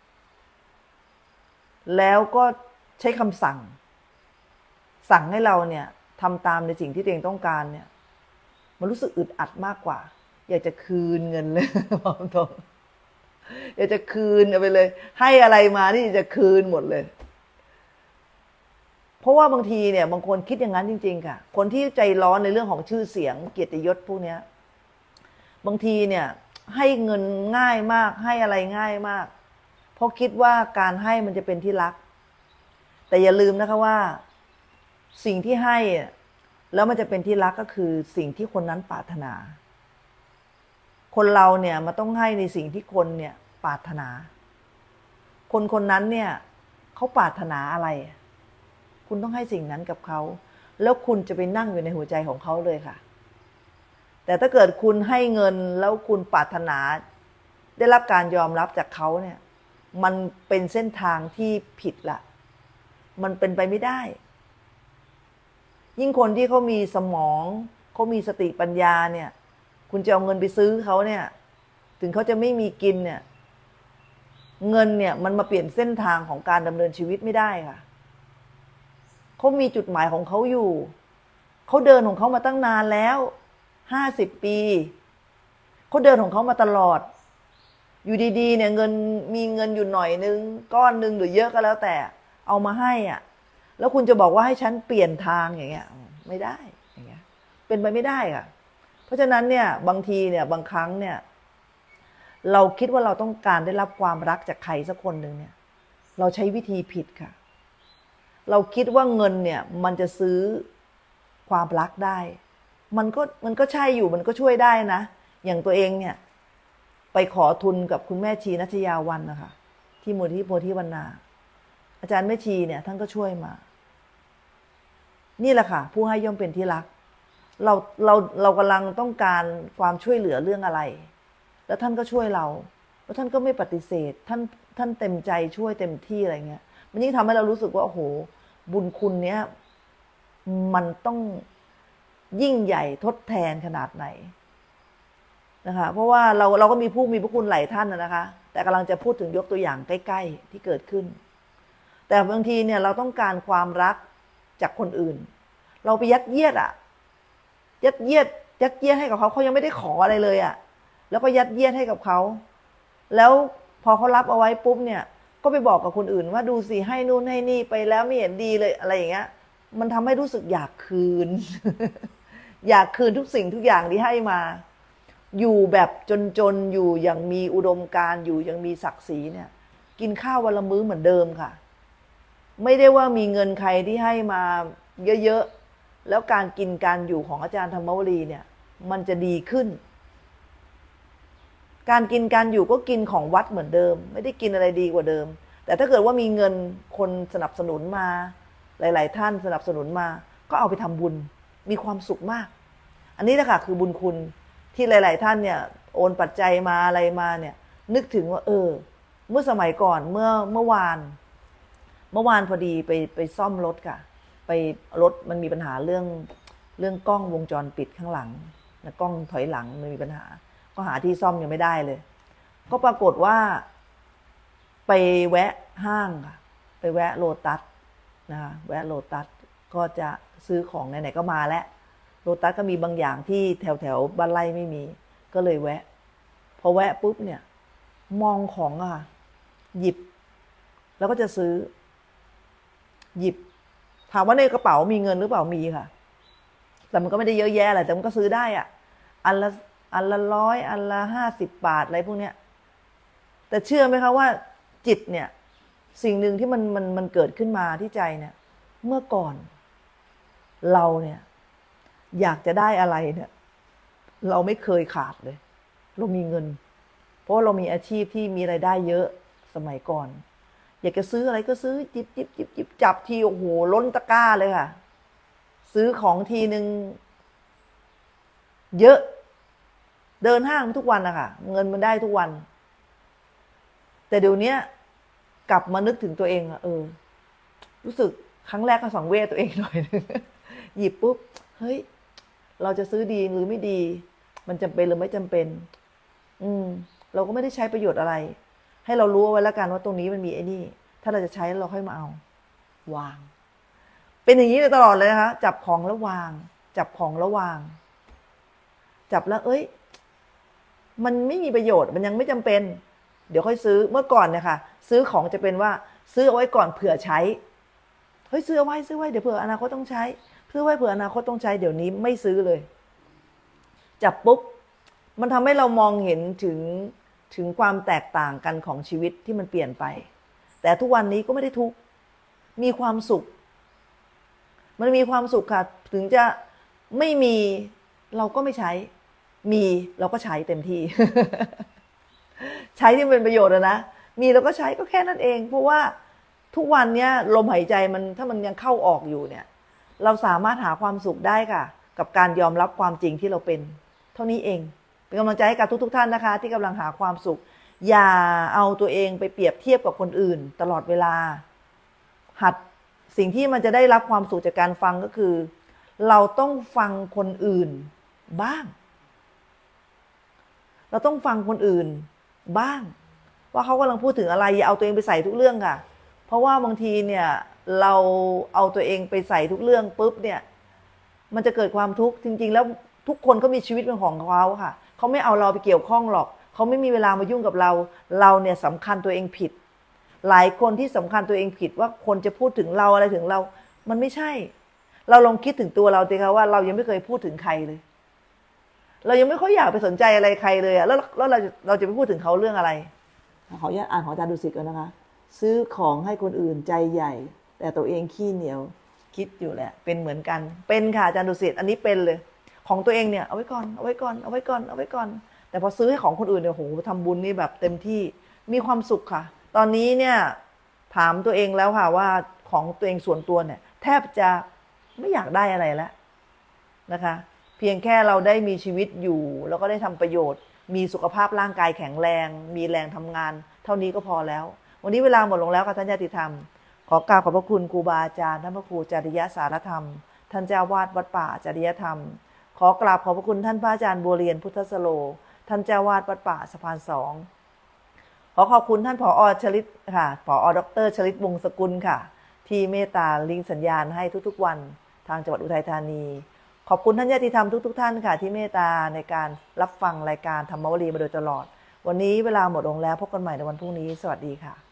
แล้วก็ใช้คำสั่งสั่งให้เราเนี่ยทำตามในสิ่งที่ตัวเองต้องการเนี่ยมันรู้สึกอึดอัดมากกว่าอยากจะคืนเงินเลยบอกตรงอยากจะคืนเอาไปเลยให้อะไรมาที่จะคืนหมดเลยเพราะว่าบางทีเนี่ยบางคนคิดอย่างนั้นจริงๆค่ะคนที่ใจร้อนในเรื่องของชื่อเสียงเกียรติยศพวกนี้บางทีเนี่ยให้เงินง่ายมากให้อะไรง่ายมากเพราะคิดว่าการให้มันจะเป็นที่รักแต่อย่าลืมนะคะว่าสิ่งที่ให้แล้วมันจะเป็นที่รักก็คือสิ่งที่คนนั้นปรารถนาคนเราเนี่ยมันต้องให้ในสิ่งที่คนเนี่ยปรารถนาคนคนนั้นเนี่ยเขาปรารถนาอะไรคุณต้องให้สิ่งนั้นกับเขาแล้วคุณจะไปนั่งอยู่ในหัวใจของเขาเลยค่ะแต่ถ้าเกิดคุณให้เงินแล้วคุณปรารถนาได้รับการยอมรับจากเขาเนี่ยมันเป็นเส้นทางที่ผิดละมันเป็นไปไม่ได้ยิ่งคนที่เขามีสมองเขามีสติปัญญาเนี่ยคุณจะเอาเงินไปซื้อเขาเนี่ยถึงเขาจะไม่มีกินเนี่ยเงินเนี่ยมันมาเปลี่ยนเส้นทางของการดำเนินชีวิตไม่ได้ค่ะเขามีจุดหมายของเขาอยู่เขาเดินของเขามาตั้งนานแล้วห้าสิบปีเขาเดินของเขามาตลอดอยู่ดีๆเนี่ยเงินมีเงินอยู่หน่อยนึงก้อนนึงหรือเยอะก็แล้วแต่เอามาให้อ่ะแล้วคุณจะบอกว่าให้ฉันเปลี่ยนทางอย่างเงี้ยไม่ได้อย่างเงี้ยเป็นไปไม่ได้ค่ะเพราะฉะนั้นเนี่ยบางทีเนี่ยบางครั้งเนี่ยเราคิดว่าเราต้องการได้รับความรักจากใครสักคนหนึ่งเนี่ยเราใช้วิธีผิดค่ะเราคิดว่าเงินเนี่ยมันจะซื้อความรักได้มันก็มันก็ใช่อยู่มันก็ช่วยได้นะอย่างตัวเองเนี่ยไปขอทุนกับคุณแม่ชีนัชยาวันนะคะที่มูลที่โพธิวรรณาอาจารย์แม่ชีเนี่ยท่านก็ช่วยมานี่แหละค่ะผู้ให้ย่อมเป็นที่รักเราเราเรากำลังต้องการความช่วยเหลือเรื่องอะไรแล้วท่านก็ช่วยเราแล้วท่านก็ไม่ปฏิเสธท่านท่านเต็มใจช่วยเต็มที่อะไรเงี้ยมันยิ่งทำให้เรารู้สึกว่าโอ้โหบุญคุณเนี้ยมันต้องยิ่งใหญ่ทดแทนขนาดไหนนะคะเพราะว่าเราเราก็มีผู้มีพระคุณหลายท่านนะคะแต่กำลังจะพูดถึงยกตัวอย่างใกล้ๆที่เกิดขึ้นแต่บางทีเนี่ยเราต้องการความรักจากคนอื่นเราไปยัดเยียดอะยัดเยียดยัดเยียดให้กับเขาเขายังไม่ได้ขออะไรเลยอะแล้วก็ยัดเยียดให้กับเขาแล้วพอเขารับเอาไว้ปุ๊บเนี่ยก็ไปบอกกับคนอื่นว่าดูสิให้นู่นให้นี่ไปแล้วไม่เห็นดีเลยอะไรอย่างเงี้ยมันทำให้รู้สึกอยากคืน อยากคืนทุกสิ่งทุกอย่างที่ให้มาอยู่แบบจนๆอยู่อย่างมีอุดมการณ์อยู่ยังมีศักดิ์ศรีเนี่ยกินข้าววันละมื้อเหมือนเดิมค่ะไม่ได้ว่ามีเงินใครที่ให้มาเยอะๆแล้วการกินการอยู่ของอาจารย์ธรรมวลีเนี่ยมันจะดีขึ้นการกินการอยู่ก็กินของวัดเหมือนเดิมไม่ได้กินอะไรดีกว่าเดิมแต่ถ้าเกิดว่ามีเงินคนสนับสนุนมาหลายๆท่านสนับสนุนมาก็เอาไปทำบุญมีความสุขมากอันนี้แหละค่ะคือบุญคุณที่หลายๆท่านเนี่ยโอนปัจจัยมาอะไรมาเนี่ยนึกถึงว่าเออเมื่อสมัยก่อนเมื่อเมื่อวานเมื่อวานพอดีไปไปซ่อมรถค่ะไปรถมันมีปัญหาเรื่องเรื่องกล้องวงจรปิดข้างหลังนะกล้องถอยหลังมันมีปัญหาก็หาที่ซ่อมยังไม่ได้เลยก็ปรากฏว่าไปแวะห้างค่ะไปแวะโลตัสนะคะแวะโลตัสก็จะซื้อของไหนๆก็มาแล้วโลตัสก็มีบางอย่างที่แถวแถวบ้านไร่ไม่มีก็เลยแวะพอแวะปุ๊บเนี่ยมองของอ่ะหยิบแล้วก็จะซื้อหยิบถามว่าในกระเป๋ามีเงินหรือเปล่ามีค่ะแต่มันก็ไม่ได้เยอะแยะอะไรแต่มันก็ซื้อได้อ่ะอันละอันละร้อยอันละห้าสิบบาทอะไรพวกเนี้ยแต่เชื่อไหมคะว่าจิตเนี่ยสิ่งหนึ่งที่มันมันมันเกิดขึ้นมาที่ใจเนี่ยเมื่อก่อนเราเนี่ยอยากจะได้อะไรเนี่ยเราไม่เคยขาดเลยเรามีเงินเพราะเรามีอาชีพที่มีรายได้เยอะสมัยก่อนอยากจะซื้ออะไรก็ซื้อจิบจิบจิบจิบจับทีโอ้โหล้นตะกร้าเลยค่ะซื้อของทีหนึ่งเยอะเดินห้างทุกวันนะคะเงินมันได้ทุกวันแต่เดี๋ยวนี้กลับมานึกถึงตัวเองเออรู้สึกครั้งแรกก็สังเวชตัวเองหน่อยนึงหยิบปุ๊บเฮ้ยเราจะซื้อดีหรือไม่ดีมันจำเป็นหรือไม่จำเป็นอืมเราก็ไม่ได้ใช้ประโยชน์อะไรให้เรารู้ไว้แล้วกันว่าตรงนี้มันมีไอ้นี่ถ้าเราจะใช้เราค่อยมาเอาวางเป็นอย่างนี้ตลอดเลยนะคะจับของแล้ววางจับของแล้ววางจับแล้วเอ้ยมันไม่มีประโยชน์มันยังไม่จำเป็นเดี๋ยวค่อยซื้อเมื่อก่อนเนี่ยค่ะซื้อของจะเป็นว่าซื้อเอาไว้ก่อนเผื่อใช้เฮ้ยซื้อเอาไว้ซื้อไว้เดี๋ยวเผื่ออนาคตต้องใช้ซื้อไว้เผื่ออนาคตต้องใช้เดี๋ยวนี้ไม่ซื้อเลยจับปุ๊บมันทำให้เรามองเห็นถึงถึงความแตกต่างกันของชีวิตที่มันเปลี่ยนไปแต่ทุกวันนี้ก็ไม่ได้ทุกข์มีความสุขมันมีความสุขค่ะถึงจะไม่มีเราก็ไม่ใช้มีเราก็ใช้เต็มที่ ใช้ที่เป็นประโยชน์นะมีเราก็ใช้ก็แค่นั้นเองเพราะว่าทุกวันนี้ลมหายใจมันถ้ามันยังเข้าออกอยู่เนี่ยเราสามารถหาความสุขได้ค่ะกับการยอมรับความจริงที่เราเป็นเท่านี้เองเป็นกำลังใจให้กับทุกๆท่านนะคะที่กำลังหาความสุขอย่าเอาตัวเองไปเปรียบเทียบกับคนอื่นตลอดเวลาหัดสิ่งที่มันจะได้รับความสุขจากการฟังก็คือเราต้องฟังคนอื่นบ้างเราต้องฟังคนอื่นบ้างว่าเขากำลังพูดถึงอะไรอย่าเอาตัวเองไปใส่ทุกเรื่องค่ะเพราะว่าบางทีเนี่ยเราเอาตัวเองไปใส่ทุกเรื่องปุ๊บเนี่ยมันจะเกิดความทุกข์จริงๆแล้วทุกคนก็มีชีวิตเป็นของเขาค่ะเขาไม่เอาเราไปเกี่ยวข้องหรอกเขาไม่มีเวลามายุ่งกับเราเราเนี่ยสำคัญตัวเองผิดหลายคนที่สำคัญตัวเองผิดว่าคนจะพูดถึงเราอะไรถึงเรามันไม่ใช่เราลองคิดถึงตัวเราสิคะว่าเรายังไม่เคยพูดถึงใครเลยเรายังไม่ค่อยอยากไปสนใจอะไรใครเลยอะแล้วแล้วเราเราจะไปพูดถึงเขาเรื่องอะไรขออนุญาตอ่านของอาจารย์ดุสิตก่อนนะคะซื้อของให้คนอื่นใจใหญ่แต่ตัวเองขี้เหนียวคิดอยู่แหละเป็นเหมือนกันเป็นค่ะอาจารย์ดุสิตอันนี้เป็นเลยของตัวเองเนี่ยเอาไว้ก่อนเอาไว้ก่อนเอาไว้ก่อนเอาไว้ก่อนแต่พอซื้อให้ของคนอื่นเนี่ยโหทำบุญนี่แบบเต็มที่มีความสุขค่ะตอนนี้เนี่ยถามตัวเองแล้วค่ะว่าของตัวเองส่วนตัวเนี่ยแทบจะไม่อยากได้อะไรแล้วนะคะเพียงแค่เราได้มีชีวิตอยู่แล้วก็ได้ทำประโยชน์มีสุขภาพร่างกายแข็งแรงมีแรงทำงานเท่านี้ก็พอแล้ววันนี้เวลาหมดลงแล้วค่ะท่านญาติธรรมขอกราบขอบพระคุณครูบาอาจารย์ท่านพระครูจริยสารธรรมท่านเจ้าวาดวัดป่าจริยธรรมขอกราบขอบพระคุณท่านพระอาจารย์บัวเรียนพุทธสโลท่านเจ้าวาดวัดป่าสะพานสองขอขอบคุณท่านผอ.ชลิตค่ะผอ.ดร.ชลิตวงศ์สกุลค่ะที่เมตตาลิงก์สัญญาณให้ทุกๆวันทางจังหวัดอุทัยธานีขอบคุณท่านญาติธรรมทุกๆท่านค่ะที่เมตตาในการรับฟังรายการธรรมวลีมาโดยตลอดวันนี้เวลาหมดลงแล้วพบกันใหม่ในวันพรุ่งนี้สวัสดีค่ะ